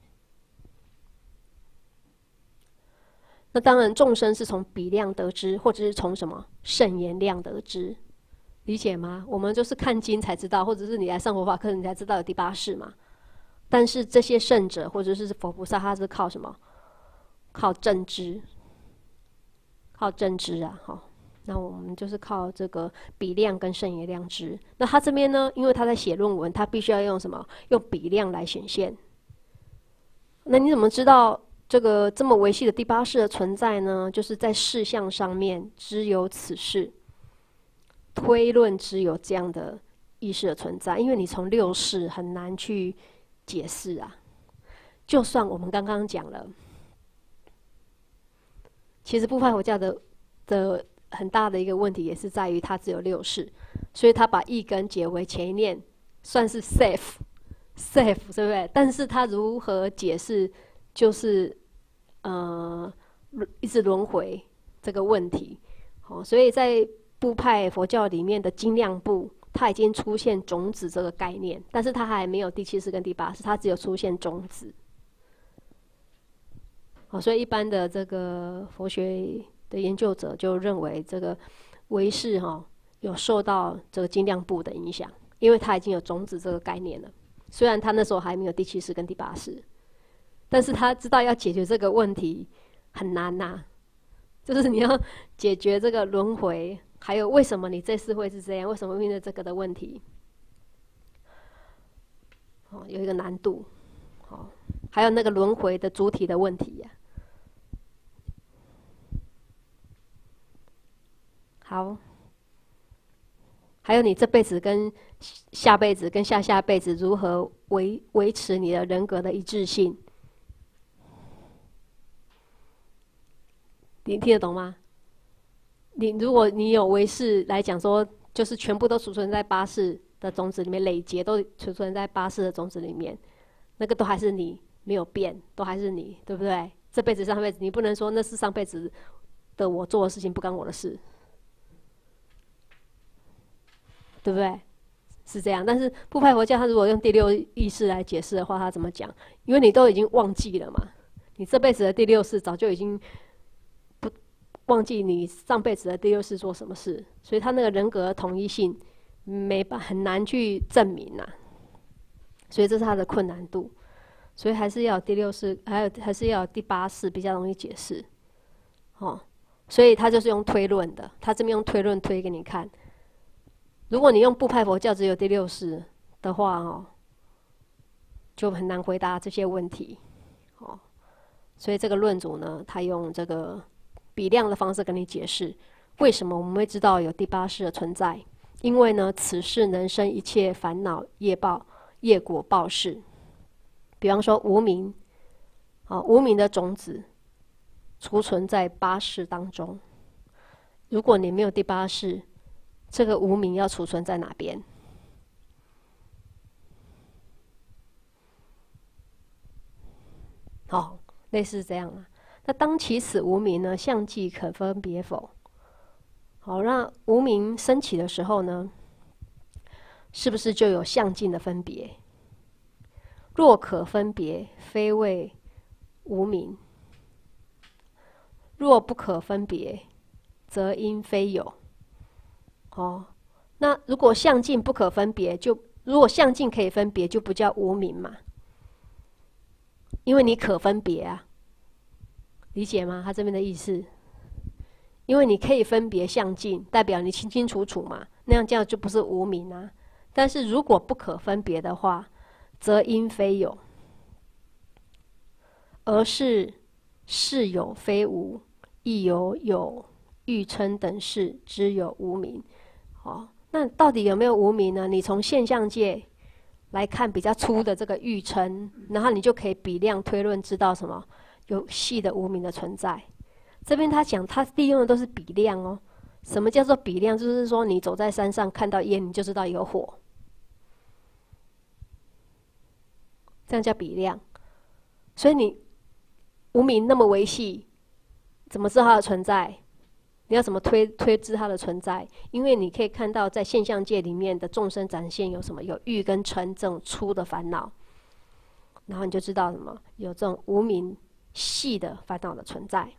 那当然，众生是从比量得知，或者是从什么圣言量得知，理解吗？我们就是看经才知道，或者是你来上佛法课，你才知道有第八识嘛。但是这些圣者或者是佛菩萨，他是靠什么？靠正知，靠正知啊！哈，那我们就是靠这个比量跟圣言量知。那他这边呢，因为他在写论文，他必须要用什么？用比量来显现。那你怎么知道？这个这么微细的第八识的存在呢，就是在事项上面只有此事，推论只有这样的意识的存在，因为你从六识很难去解释啊。就算我们刚刚讲了，其实部派佛教的的很大的一个问题也是在于它只有六识，所以它把一根结为前一念，算是 safe safe， 对不对？但是它如何解释？就是呃一直轮回这个问题，哦，所以在部派佛教里面的精量部，它已经出现种子这个概念，但是它还没有第七识跟第八识，它只有出现种子。哦，所以一般的这个佛学的研究者就认为这个唯识哈有受到这个精量部的影响，因为它已经有种子这个概念了，虽然他那时候还没有第七识跟第八识。但是他知道要解决这个问题很难呐、啊，就是你要解决这个轮回，还有为什么你这次会是这样，为什么面对这个的问题，哦，有一个难度，哦，还有那个轮回的主体的问题呀、啊。好，还有你这辈子跟下辈子跟下下辈子如何维维持你的人格的一致性。你听得懂吗？你如果你有唯识来讲说，就是全部都储存在八识的种子里面，累劫都储存在八识的种子里面，那个都还是你，没有变，都还是你，对不对？这辈子上辈子，你不能说那是上辈子的我做的事情，不干我的事，对不对？是这样。但是部派佛教，他如果用第六意识来解释的话，他怎么讲？因为你都已经忘记了嘛，你这辈子的第六识早就已经忘记你上辈子的第六识做什么事，所以他那个人格的统一性没办很难去证明呐、啊，所以这是他的困难度，所以还是要有第六识，还有还是要有第八识比较容易解释，哦，所以他就是用推论的，他这边用推论推给你看， 如果你用部派佛教只有第六世的话哦，就很难回答这些问题哦。所以这个论主呢，他用这个比量的方式跟你解释，为什么我们会知道有第八世的存在。因为呢，此世能生一切烦恼业报、业果报事。比方说无明，啊，无明的种子储存在八世当中。如果你没有第八世，这个无明要储存在哪边？好，类似这样啊。那当其此无明呢，相继可分别否？好，那无明升起的时候呢，是不是就有相近的分别？若可分别，非谓无明；若不可分别，则因非有。哦，那如果相近不可分别，就如果相近可以分别，就不叫无明嘛，因为你可分别啊，理解吗？他这边的意思，因为你可以分别相近，代表你清清楚楚嘛，那样这样就不是无明啊。但是如果不可分别的话，则因非有，而是是有非无，亦有有欲称等事，知有无明。哦，那到底有没有无明呢？你从现象界来看比较粗的这个欲称，然后你就可以比量推论，知道什么有细的无明的存在。这边他讲，他利用的都是比量哦。什么叫做比量？就是说你走在山上看到烟，你就知道有火，这样叫比量。所以你无明那么微细，怎么知道它的存在？你要怎么推推知它的存在？因为你可以看到在现象界里面的众生展现有什么，有欲跟嗔这种粗的烦恼，然后你就知道什么有这种无明细的烦恼的存在。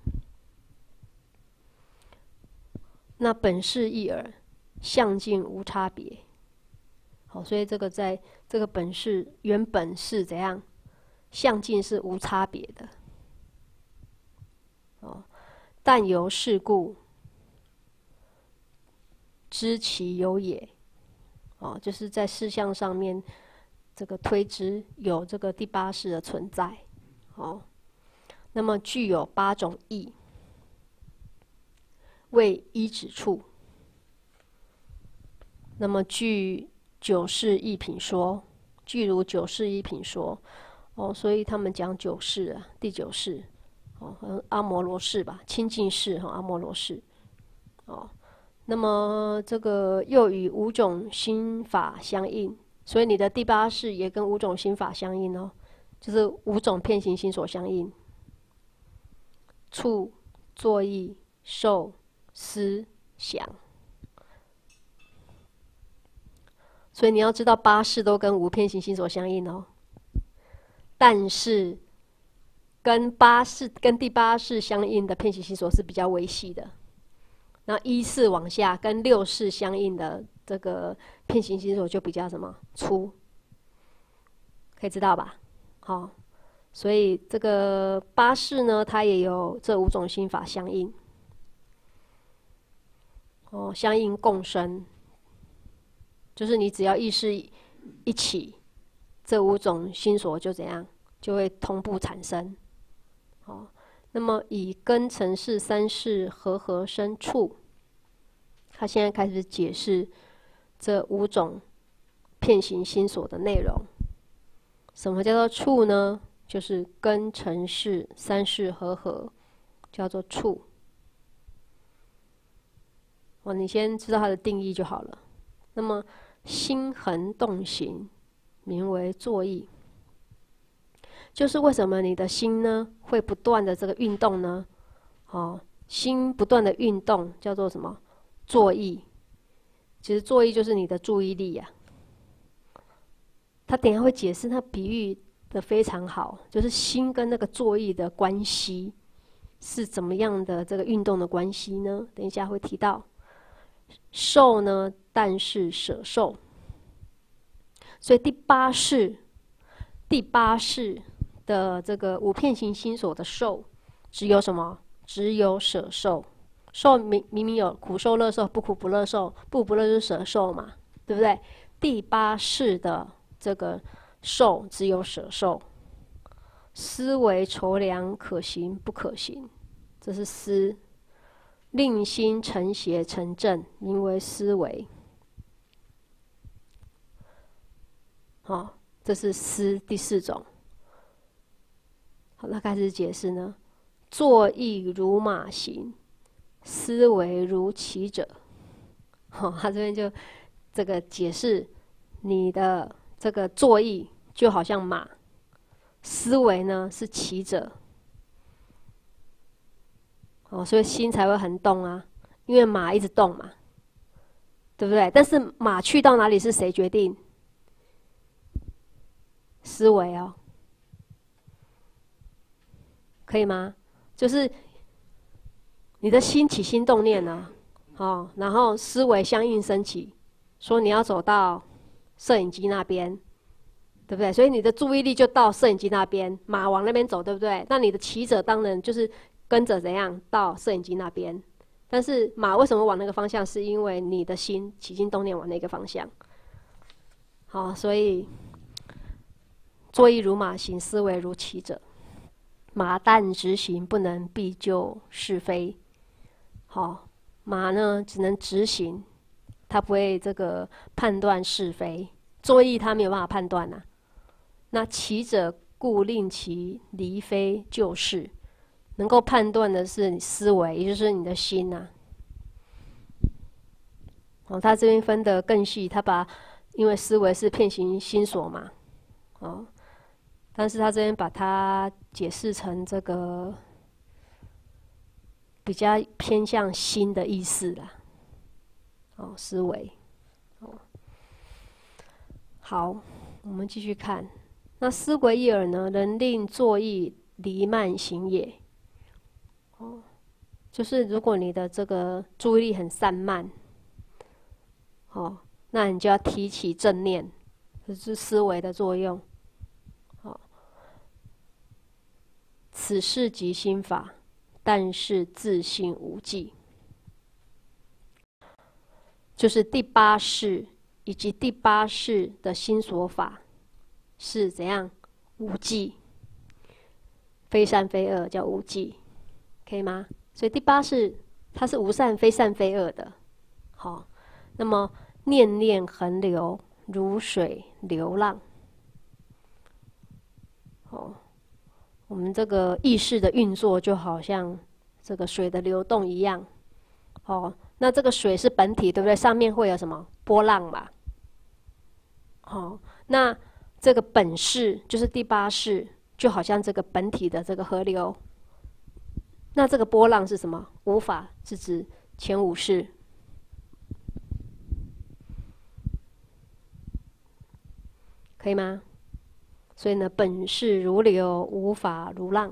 那本是一耳，相近无差别。好，所以这个在这个本是原本是怎样？相近是无差别的。哦，但由是故，知其有也。哦，就是在事项上面，这个推知有这个第八世的存在。哦，那么具有八种义，为一指处。那么据九世一品说，据如九世一品说。哦，所以他们讲九世啊，第九世，哦，阿摩罗世吧，清净世和阿摩罗世。哦，那么这个又与五种心法相应，所以你的第八世也跟五种心法相应哦，就是五种遍行心所相应。处、作意、受、思、想。所以你要知道八世都跟无遍行心所相应哦。但是跟八世跟第八世相应的遍行心所是比较微细的，然后一世往下跟六世相应的这个遍行心所就比较什么粗，可以知道吧？好、哦，所以这个八世呢，它也有这五种心法相应，哦，相应共生，就是你只要意识一起。这五种心所就怎样，就会同步产生。哦，那么以根尘世三世和合生处，他现在开始解释这五种遍行心所的内容。什么叫做处呢？就是根尘世三世和合，叫做处。哦，你先知道它的定义就好了。那么心恒动行，名为作意，就是为什么你的心呢会不断的这个运动呢？哦，心不断的运动叫做什么？作意。其实作意就是你的注意力呀、啊。他等一下会解释，他比喻的非常好，就是心跟那个作意的关系是怎么样的这个运动的关系呢？等一下会提到。受呢，但是舍受。所以第八世，第八世的这个五遍行心所的受，只有什么？只有舍受。 受明明明有苦受、乐受、不苦不乐受，不不乐就是舍受嘛，对不对？第八世的这个受只有舍受，思维筹量可行不可行，这是思。令心成邪成正，名为思维。好，这是思第四种。好，那开始解释呢。作意如马行，思维如骑者。好，他这边就这个解释你的这个作意就好像马，思维呢是骑者。哦，所以心才会很动啊，因为马一直动嘛，对不对？但是马去到哪里是谁决定？思维哦，可以吗？就是你的心起心动念呢，哦，然后思维相应升起，说你要走到摄影机那边，对不对？所以你的注意力就到摄影机那边，马往那边走，对不对？那你的骑者当然就是跟着怎样到摄影机那边，但是马为什么往那个方向？是因为你的心起心动念往那个方向。好，所以作意如马行，思维如骑者。马但直行，不能必就是非。好，马呢只能直行，它不会这个判断是非。作意它没有办法判断啊。那骑者故令其离非就事。能够判断的是你思维，也就是你的心呐、啊。哦，他这边分得更细，他把因为思维是遍行心所嘛，哦，但是他这边把它解释成这个比较偏向心的意思啦。哦，思维。哦，好，我们继续看。那思维一耳呢，能令作意离慢行也。哦，就是如果你的这个注意力很散漫，哦，那你就要提起正念，这是思维的作用。哦，此事即心法，但是自性无记。就是第八识以及第八识的心所法是怎样无记，非善非恶叫无记。可以吗？所以第八是它是无善非善非恶的。好，那么念念横流，如水流浪。哦，我们这个意识的运作就好像这个水的流动一样。哦，那这个水是本体，对不对？上面会有什么波浪嘛？哦，那这个本识就是第八识，就好像这个本体的这个河流。那这个波浪是什么？无法是指前五识。可以吗？所以呢，本识如流，无法如浪。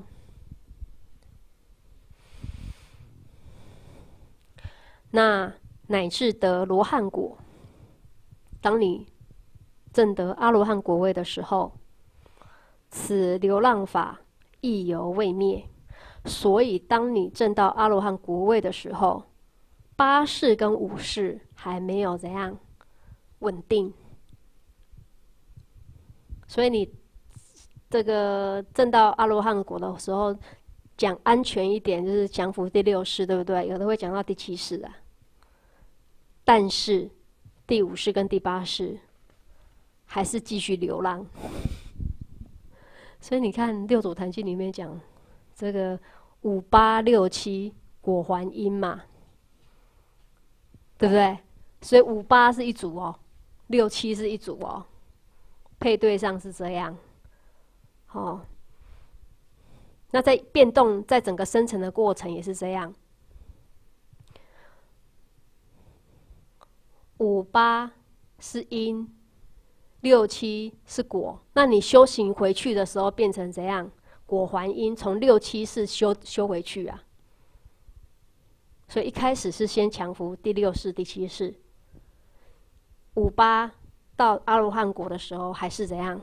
那乃至得罗汉果，当你证得阿罗汉果位的时候，此流浪法亦犹未灭。所以，当你证到阿罗汉果位的时候，八识跟五识还没有怎样稳定。所以你这个证到阿罗汉果的时候，讲安全一点，就是降伏第六识，对不对？有的会讲到第七识啊。但是第五识跟第八识还是继续流浪。所以你看《六祖坛经》里面讲这个五八六七果还因嘛，对不对？所以五八是一组哦，六七是一组哦，配对上是这样。哦，那在变动，在整个生成的过程也是这样。五八是因，六七是果。那你修行回去的时候变成怎样？果还因，从六七是修修回去啊。所以一开始是先降伏第六识、第七识。五八到阿罗汉果的时候还是怎样？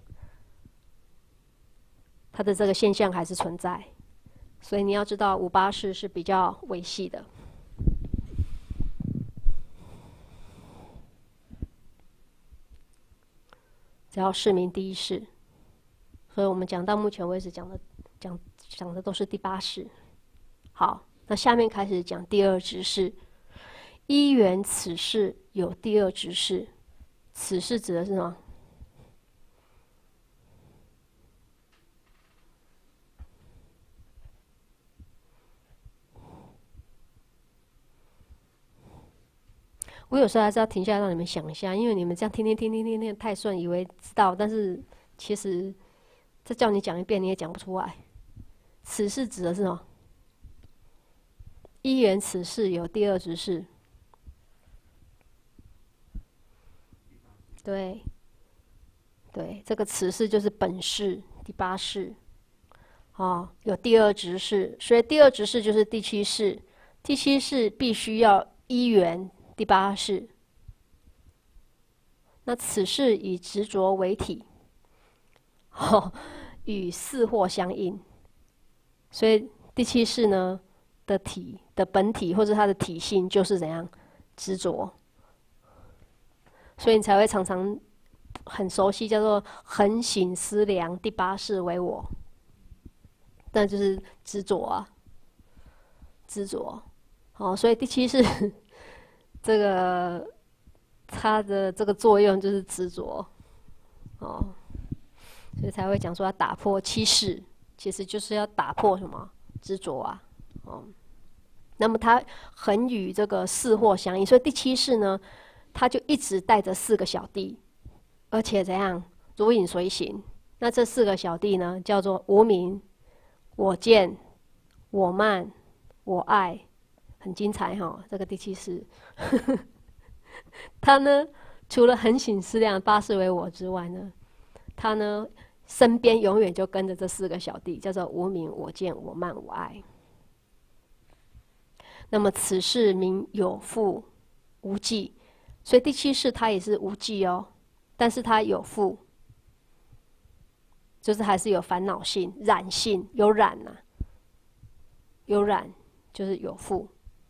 它的这个现象还是存在。所以你要知道五八识是比较维系的。 只要释名第一世。所以我们讲到目前为止讲的讲讲的都是第八世。好，那下面开始讲第二执事。依缘此世有第二执事，此世指的是什么？我有时候还是要停下来让你们想一下，因为你们这样听听听听听听太顺，以为知道，但是其实再叫你讲一遍你也讲不出来。此世指的是什么？依缘此世有第二执事。对，对，这个此世就是本世第八世，哦，有第二执事，所以第二执事就是第七世，第七世必须要依缘第八世。那此世以执着为体，哦，与四惑相应，所以第七世呢的体的本体或者它的体性就是怎样执着。所以你才会常常很熟悉，叫做恒省思量第八世为我，那就是执着啊，执着。哦，所以第七世这个它的这个作用就是执着，哦，所以才会讲说要打破七世，其实就是要打破什么执着啊，哦。那么它恒与这个四惑相应，所以第七世呢，他就一直带着四个小弟，而且怎样如影随形。那这四个小弟呢，叫做无明、我见、我慢、我爱，很精彩哈、哦。这个第七世，他呢，除了恒省思量八世为我之外呢，他呢身边永远就跟着这四个小弟，叫做无明、我见、我慢、我爱。那么此世名有覆无记。所以第七世它也是无记哦，但是它有覆，就是还是有烦恼性、染性，有染呐、啊，有染就是有覆。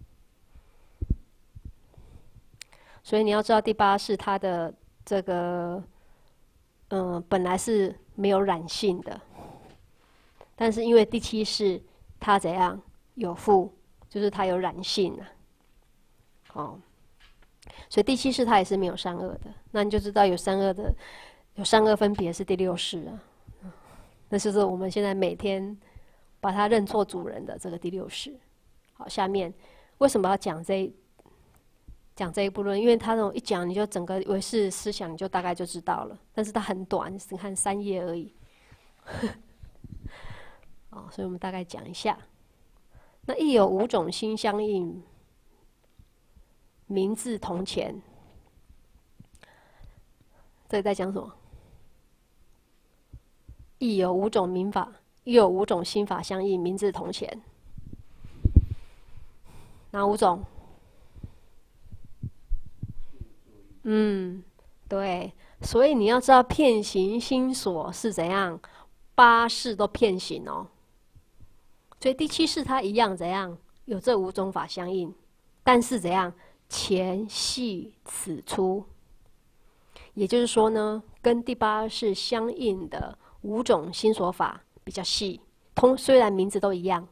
所以你要知道第八世它的这个，嗯、呃，本来是没有染性的，但是因为第七世它怎样有覆，就是它有染性啊，哦。所以第七世它也是没有善恶的，那你就知道有善恶的，有善恶分别是第六世啊，那就是我们现在每天把它认错主人的这个第六世。好，下面为什么要讲这讲这一部论？因为它那种一讲，你就整个唯识思想你就大概就知道了，但是它很短，你看三页而已。哦，所以我们大概讲一下。那亦有五种心相应，名字同前。这里在讲什么？亦有五种名法，亦有五种心法相应，名字同前。哪五种？嗯，对。所以你要知道，遍行心所是怎样，八世都遍行哦。所以第七世它一样怎样，有这五种法相应，但是怎样？前细此出，也就是说呢，跟第八世相应的五种心所法比较细，通虽然名字都一样，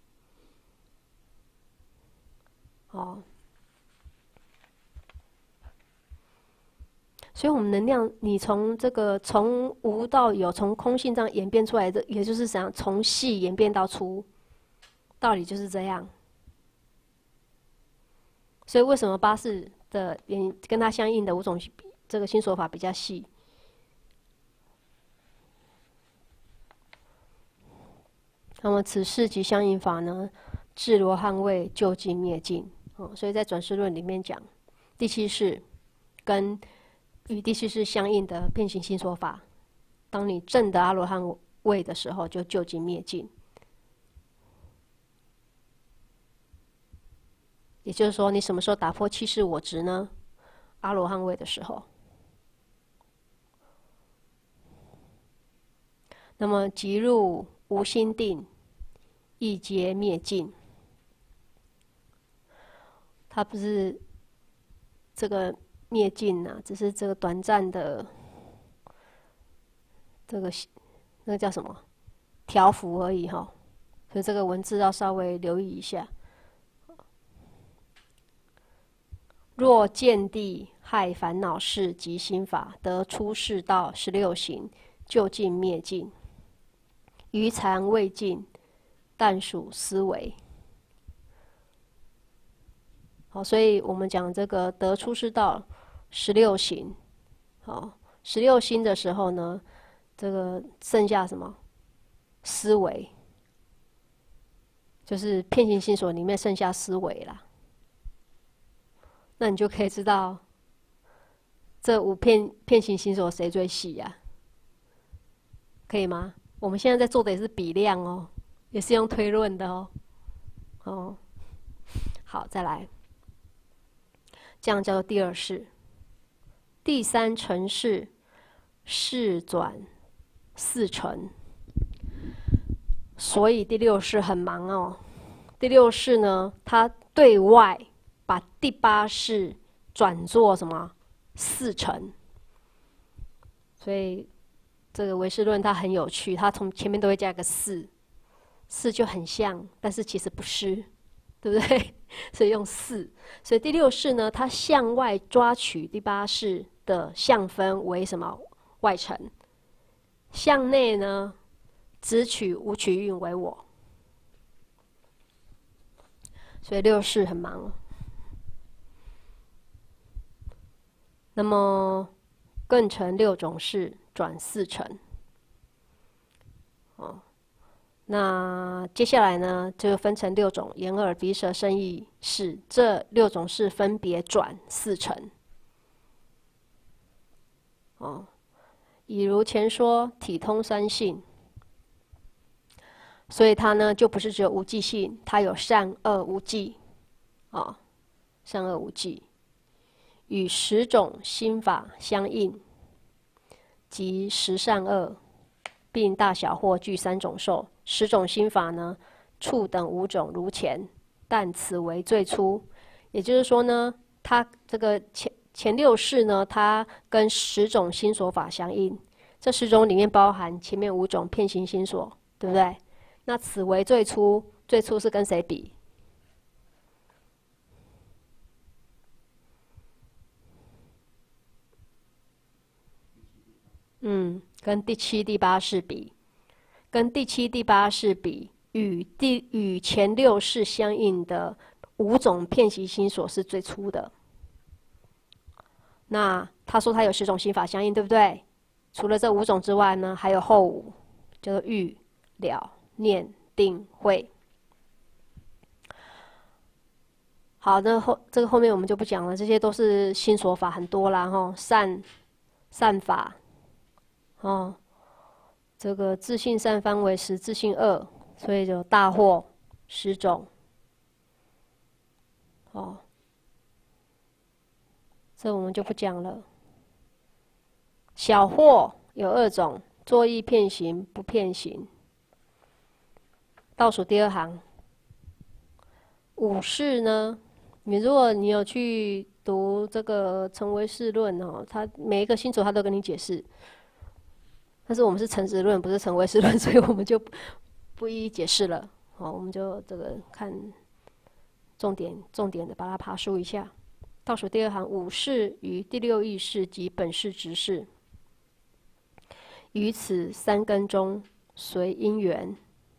哦，所以我们能量，你从这个从无到有，从空性这样演变出来的，也就是怎样从细演变到粗，道理就是这样。所以为什么八世的跟它相应的五种这个心所法比较细？那么此世及相应法呢，至罗汉位究竟灭尽。哦，所以在转世论里面讲，第七世跟与第七世相应的遍行心所法，当你证得阿罗汉位的时候，就究竟灭尽。也就是说，你什么时候打破七世我执呢？阿罗汉位的时候。那么即入无心定，亦皆灭尽。它不是这个灭尽啊，只是这个短暂的这个那个叫什么条幅而已哈，所以这个文字要稍微留意一下。若见地害烦恼事及心法，得出世道十六行，究竟灭尽，余残未尽，但属思维。好，所以我们讲这个得出世道十六行，好，十六心的时候呢，这个剩下什么？思维，就是遍行心所里面剩下思维啦。那你就可以知道，这五遍遍行心所谁最细呀、啊？可以吗？我们现在在做的也是比量哦，也是用推论的哦。哦，好，再来，这样叫做第二世。第三成世，世转四成，所以第六世很忙哦。第六世呢，它对外把第八世转作什么四成，所以这个唯识论它很有趣，它从前面都会加个四，四就很像，但是其实不是，对不对？所以用四，所以第六世呢，它向外抓取第八世的相分为什么外成，向内呢只取五取运为我，所以六世很忙哦。那么更成六种事转四成，哦，那接下来呢，就分成六种眼耳鼻舌身意识，这六种事分别转四成。哦，以如前说体通三性，所以它呢就不是只有无记性，它有善恶无记，哦，善恶无记。与十种心法相应，即十善恶，并大小或具三种受。十种心法呢，处等五种如前，但此为最初。也就是说呢，它这个前前六世呢，它跟十种心所法相应。这十种里面包含前面五种遍行心所，对不对？那此为最初，最初是跟谁比？嗯，跟第七、第八世比，跟第七、第八世比，与第与前六世相应的五种遍行心所是最粗的。那他说他有十种心法相应，对不对？除了这五种之外呢，还有后五，叫做欲、了、念、定、慧。好，那后这个后面我们就不讲了，这些都是心所法很多啦，哈，善善法。哦，这个自性善方为十，自性恶，所以就大惑十种。哦，这我们就不讲了。小惑有二种，作意遍行，不遍行。倒数第二行，五事呢？你如果你有去读这个成唯识论哦，它每一个心所它都跟你解释。但是我们是成实论，不是成唯识论，所以我们就不一一解释了。好，我们就这个看重点，重点的把它爬梳一下。倒数第二行，五事与第六意识及本识执事，于此三根中随因缘。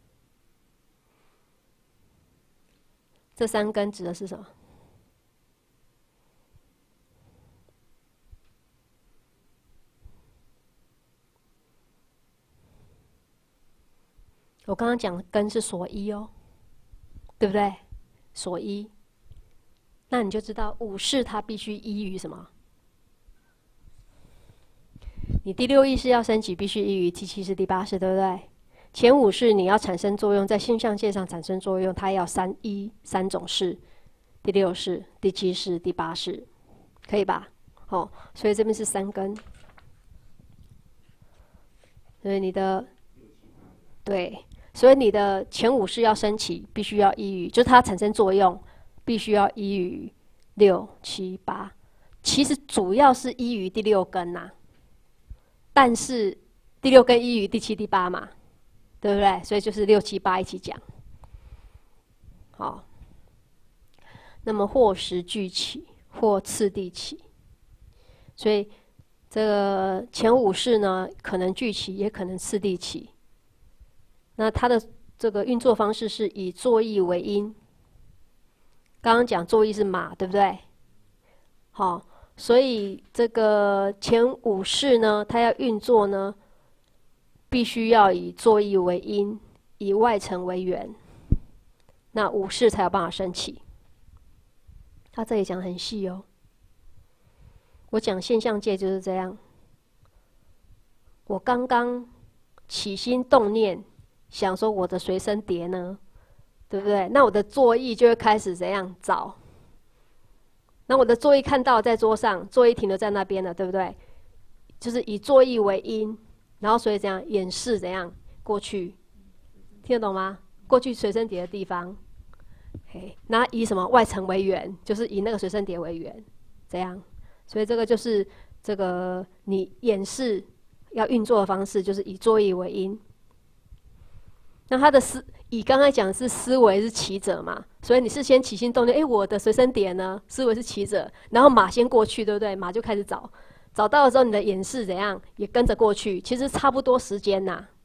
这三根指的是什么？我刚刚讲根是所依哦，对不对？所依，那你就知道五事它必须依于什么？你第六意识要升起，必须依于第七识、第八识，对不对？前五识你要产生作用，在现象界上产生作用，它要三依三种事：第六识、第七识、第八识，可以吧？哦，所以这边是三根，所以你的对。所以你的前五识要升起，必须要依于，就是它产生作用，必须要依于六、七、八。其实主要是依于第六根呐、啊，但是第第六跟一与第七、第八嘛，对不对？所以就是六七八一起讲。好，那么或时俱起，或次第起，所以这个前五式呢，可能俱起，也可能次第起。那它的这个运作方式是以作意为因。刚刚讲作意是马，对不对？好，所以这个前五式呢，它要运作呢，必须要以作意为因，以外层为缘，那五式才有办法升起。他这里讲很细哦。我讲现象界就是这样，我刚刚起心动念，想说我的随身碟呢，对不对？那我的作意就会开始怎样找？那我的作意看到在桌上，作意停留在那边了，对不对？就是以作意为因，然后所以怎样演示怎样过去，听得懂吗？过去随身碟的地方，嘿，那以什么外层为缘，就是以那个随身碟为缘，这样。所以这个就是这个你演示要运作的方式，就是以作意为因。那他的思，以刚才讲的是思维是起者嘛，所以你是先起心动念，哎，我的随身碟呢？思维是起者，然后马先过去，对不对？马就开始找，找到的时候，你的演示怎样也跟着过去，其实差不多时间呐、啊。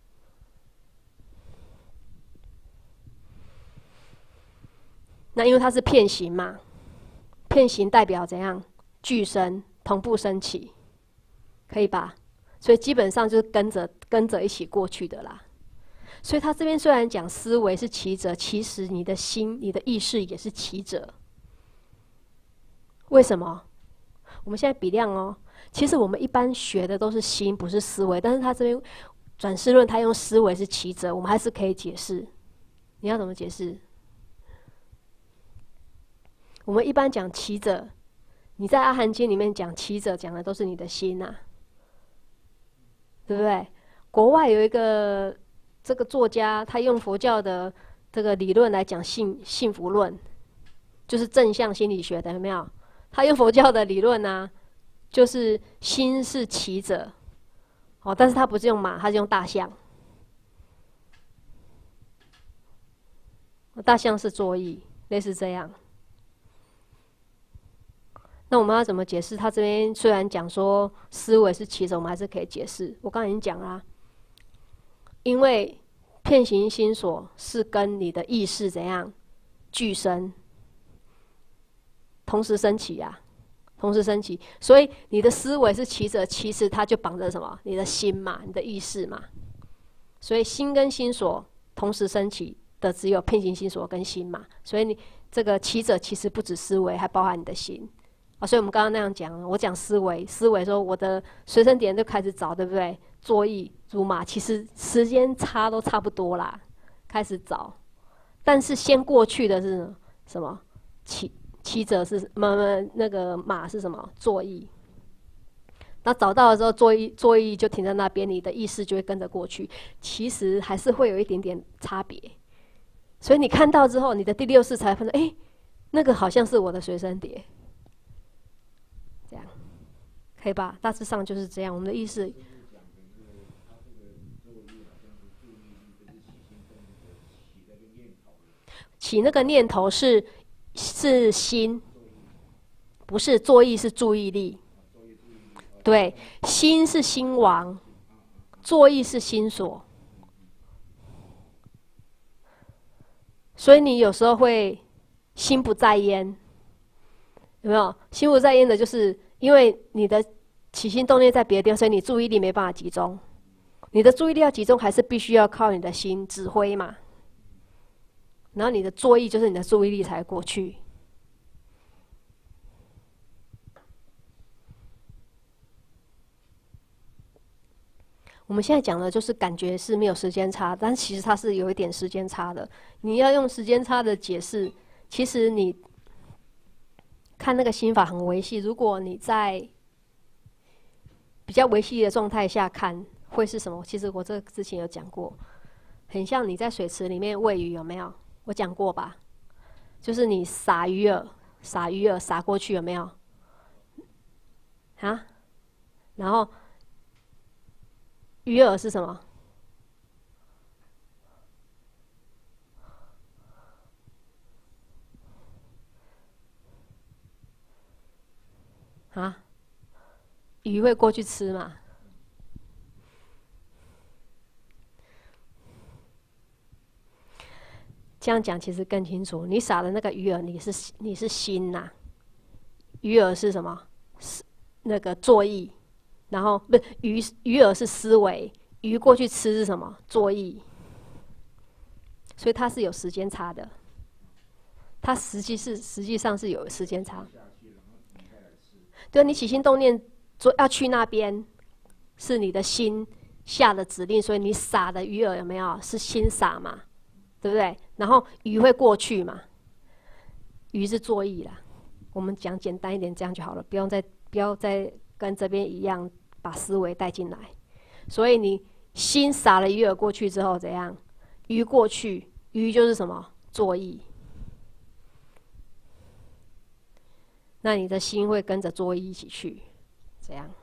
那因为它是片形嘛，片形代表怎样？俱生，同步升起，可以吧？所以基本上就是跟着跟着一起过去的啦。所以他这边虽然讲思维是起者，其实你的心、你的意识也是起者。为什么？我们现在比量哦，其实我们一般学的都是心，不是思维。但是他这边转世论，他用思维是起者，我们还是可以解释。你要怎么解释？我们一般讲起者，你在阿含经里面讲起者，讲的都是你的心呐、啊，对不对？国外有一个这个作家，他用佛教的这个理论来讲幸幸福论，就是正向心理学的，有没有？他用佛教的理论呢、啊，就是心是起者，哦，但是他不是用马，他是用大象，大象是作意，类似这样。那我们要怎么解释？他这边虽然讲说思维是起者，我们还是可以解释。我刚才已经讲啦，因为片形心所是跟你的意识怎样俱生，同时升起呀、啊，同时升起，所以你的思维是起者，其实它就绑着什么？你的心嘛，你的意识嘛。所以心跟心所同时升起的只有片形心所跟心嘛，所以你这个起者其实不止思维，还包含你的心。啊，所以我们刚刚那样讲，我讲思维，思维说我的随身碟就开始找，对不对？作意如马，其实时间差都差不多啦，开始找，但是先过去的是什么？起起者是么么那个马是什么？作意。那找到的时候，作意作意就停在那边，你的意识就会跟着过去，其实还是会有一点点差别。所以你看到之后，你的第六识才发现，哎，那个好像是我的随身碟。这样可以吧？大致上就是这样。我们的意识，起那个念头是是心，不是作意是注意力。对，心是心王，作意是心所。所以你有时候会心不在焉。有没有心不在焉的？就是因为你的起心动念在别的地方，所以你注意力没办法集中。你的注意力要集中，还是必须要靠你的心指挥嘛？然后你的作意就是你的注意力才过去。我们现在讲的就是感觉是没有时间差，但其实它是有一点时间差的。你要用时间差的解释，其实你看那个心法很维系，如果你在比较维系的状态下看，会是什么？其实我这之前有讲过，很像你在水池里面喂鱼，有没有？我讲过吧？就是你撒鱼饵，撒鱼饵撒过去，有没有？啊？然后鱼饵是什么？啊？鱼会过去吃嘛？这样讲其实更清楚。你撒的那个鱼饵，你是你是心呐、啊，鱼饵是什么？是那个作意，然后不是鱼鱼饵是思维，鱼过去吃是什么？作意。所以它是有时间差的，它实际是实际上是有时间差。对，你起心动念做要去那边，是你的心下的指令，所以你撒的鱼饵有没有是心撒嘛？对不对？然后鱼会过去嘛？鱼是作意啦。我们讲简单一点，这样就好了，不用再不要再跟这边一样把思维带进来。所以你心撒了鱼饵过去之后，怎样？鱼过去，鱼就是什么？作意。那你的心会跟着作意一起去，怎样？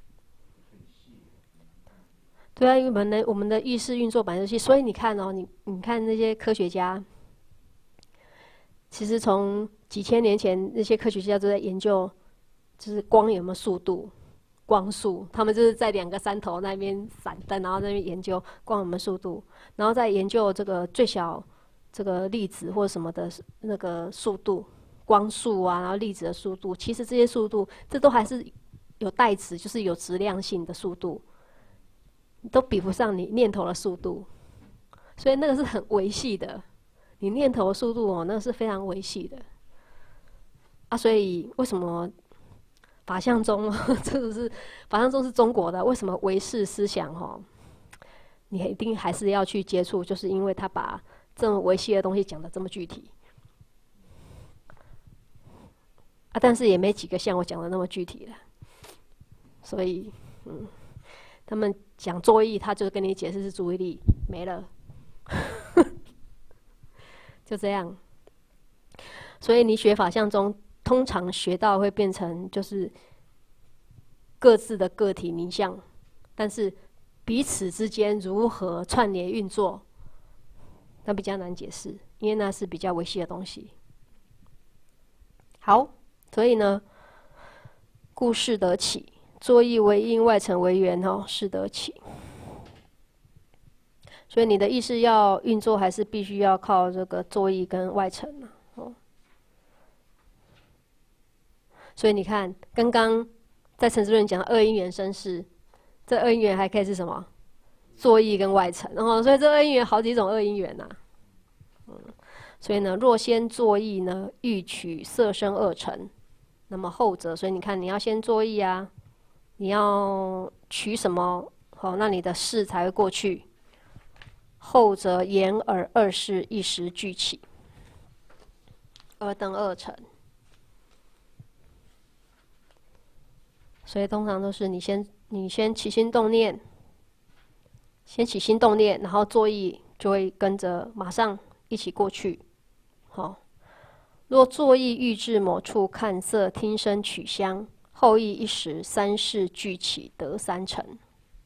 对啊，因为我们的我们的意识运作本来就是，所以你看哦，你你看那些科学家，其实从几千年前那些科学家都在研究，就是光有没有速度，光速，他们就是在两个山头那边闪灯，然后在那边研究光有没有速度，然后再研究这个最小这个粒子或什么的那个速度，光速啊，然后粒子的速度，其实这些速度，这都还是有代值，就是有质量性的速度。都比不上你念头的速度，所以那个是很微细的。你念头的速度哦，那个是非常微细的。啊，所以为什么法相宗这个是法相宗是中国的，为什么唯识思想哦，你一定还是要去接触，就是因为他把这么微细的东西讲得这么具体。啊，但是也没几个像我讲的那么具体了。所以，嗯。他们讲作意，他就跟你解释是注意力没了，就这样。所以你学法相中，通常学到会变成就是各自的个体名相，但是彼此之间如何串联运作，那比较难解释，因为那是比较微细的东西。好，所以呢，故事得起。作意为因，外尘为缘，哦，是得起。所以你的意识要运作，还是必须要靠这个作意跟外尘啊，哦。所以你看，刚刚在陈之论讲二因缘生事，这二因缘还可以是什么？作意跟外尘，哦，所以这二因缘好几种二因缘呐。嗯，所以呢，若先作意呢，欲取色声二尘，那么后者，所以你看，你要先作意啊。你要取什么？好，那你的事才会过去。后者眼耳二识一时俱起，二等二成。所以通常都是你先你先起心动念，先起心动念，然后作意就会跟着马上一起过去。好，若作意欲至某处看色听声取香。后意一时，三世俱起，得三成。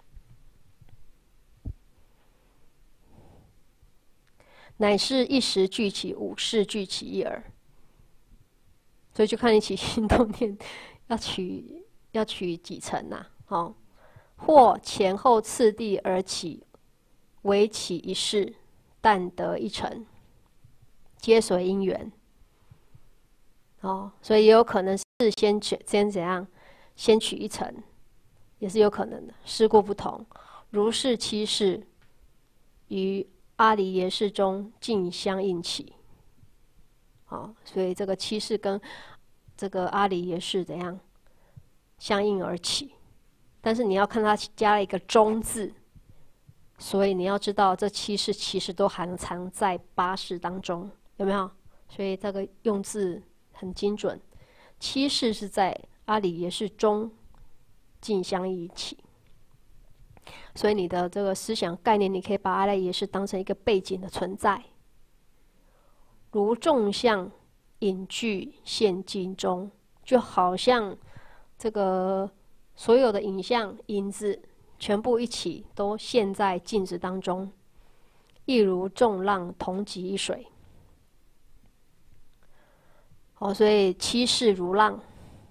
乃是一时俱起，五世俱起一耳。所以就看你起心动念要取要取几成呐、啊？哦，或前后次第而起，唯起一世，但得一成，皆随因缘。哦，所以也有可能是先取先怎样，先取一层，也是有可能的。事故不同，如是七事于阿离耶识中尽相应起。哦，所以这个七事跟这个阿离耶识怎样相应而起，但是你要看它加了一个中字，所以你要知道这七事其实都含藏在八事当中，有没有？所以这个用字很精准，七事是在阿离耶识中尽相应起，所以你的这个思想概念，你可以把阿赖耶识当成一个背景的存在，如众相隐具现境中，就好像这个所有的影像影子全部一起都陷在镜子当中，一如众浪同击一水。哦，所以七世如浪。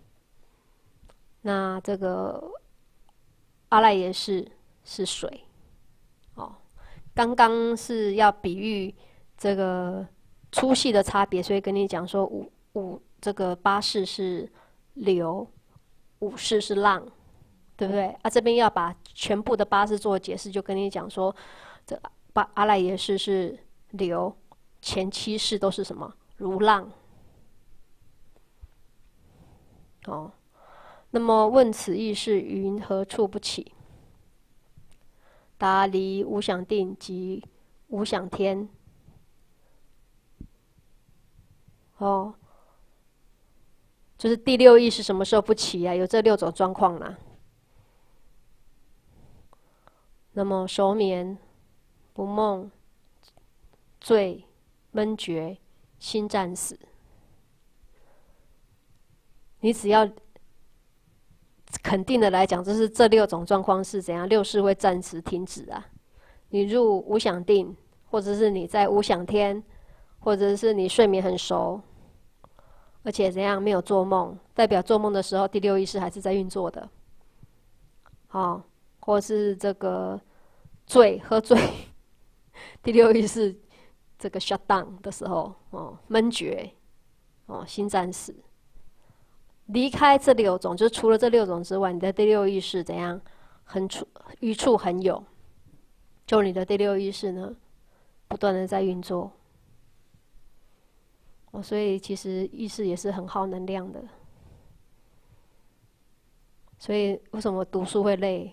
那这个阿赖耶识是水。哦，刚刚是要比喻这个粗细的差别，所以跟你讲说五五这个八世是流，五世是浪，对不对？啊，这边要把全部的八世做解释，就跟你讲说，这八阿赖耶识是流，前七世都是什么？如浪。哦，那么问此意是云何处不起？答离无想定及无想天。哦，就是第六意识什么时候不起啊？有这六种状况啦。那么熟眠、不梦、醉、闷觉、心战死。你只要肯定的来讲，就是这六种状况是怎样，六识会暂时停止啊。你入无想定，或者是你在无想天，或者是你睡眠很熟，而且怎样没有做梦，代表做梦的时候第六意识还是在运作的。好、哦，或是这个醉喝醉，第六意识这个 shut down 的时候，哦，闷觉，哦，心战死。离开这六种，就是除了这六种之外，你的第六意识怎样？很处余处很有，就你的第六意识呢，不断的在运作。哦，所以其实意识也是很耗能量的。所以为什么读书会累？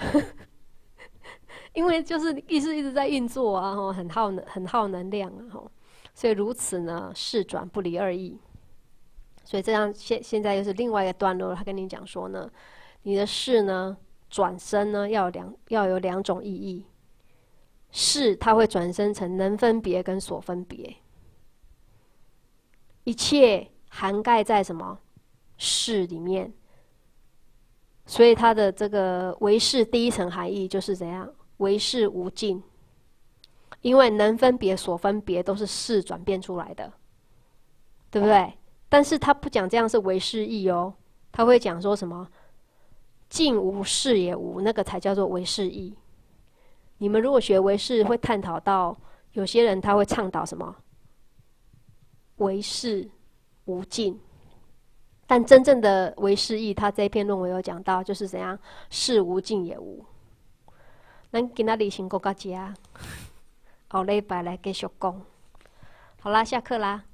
因为就是意识一直在运作啊，吼，很耗能，很耗能量啊，吼。所以如此呢，事转不离二意。所以这样现现在又是另外一个段落，他跟你讲说呢，你的事呢，转生呢要有两要有两种意义。事它会转生成能分别跟所分别，一切涵盖在什么事里面。所以它的这个唯识第一层含义就是怎样？唯识无尽，因为能分别、所分别都是事转变出来的，对不对？但是他不讲这样是唯识义哦，他会讲说什么？尽无事也无，那个才叫做唯识义。你们如果学唯识，会探讨到有些人他会倡导什么？唯识无尽。但真正的唯识义，他这一篇论文有讲到，就是怎样事无尽也无。咱今仔日先讲到这，后礼拜来继续讲。好啦，下课啦。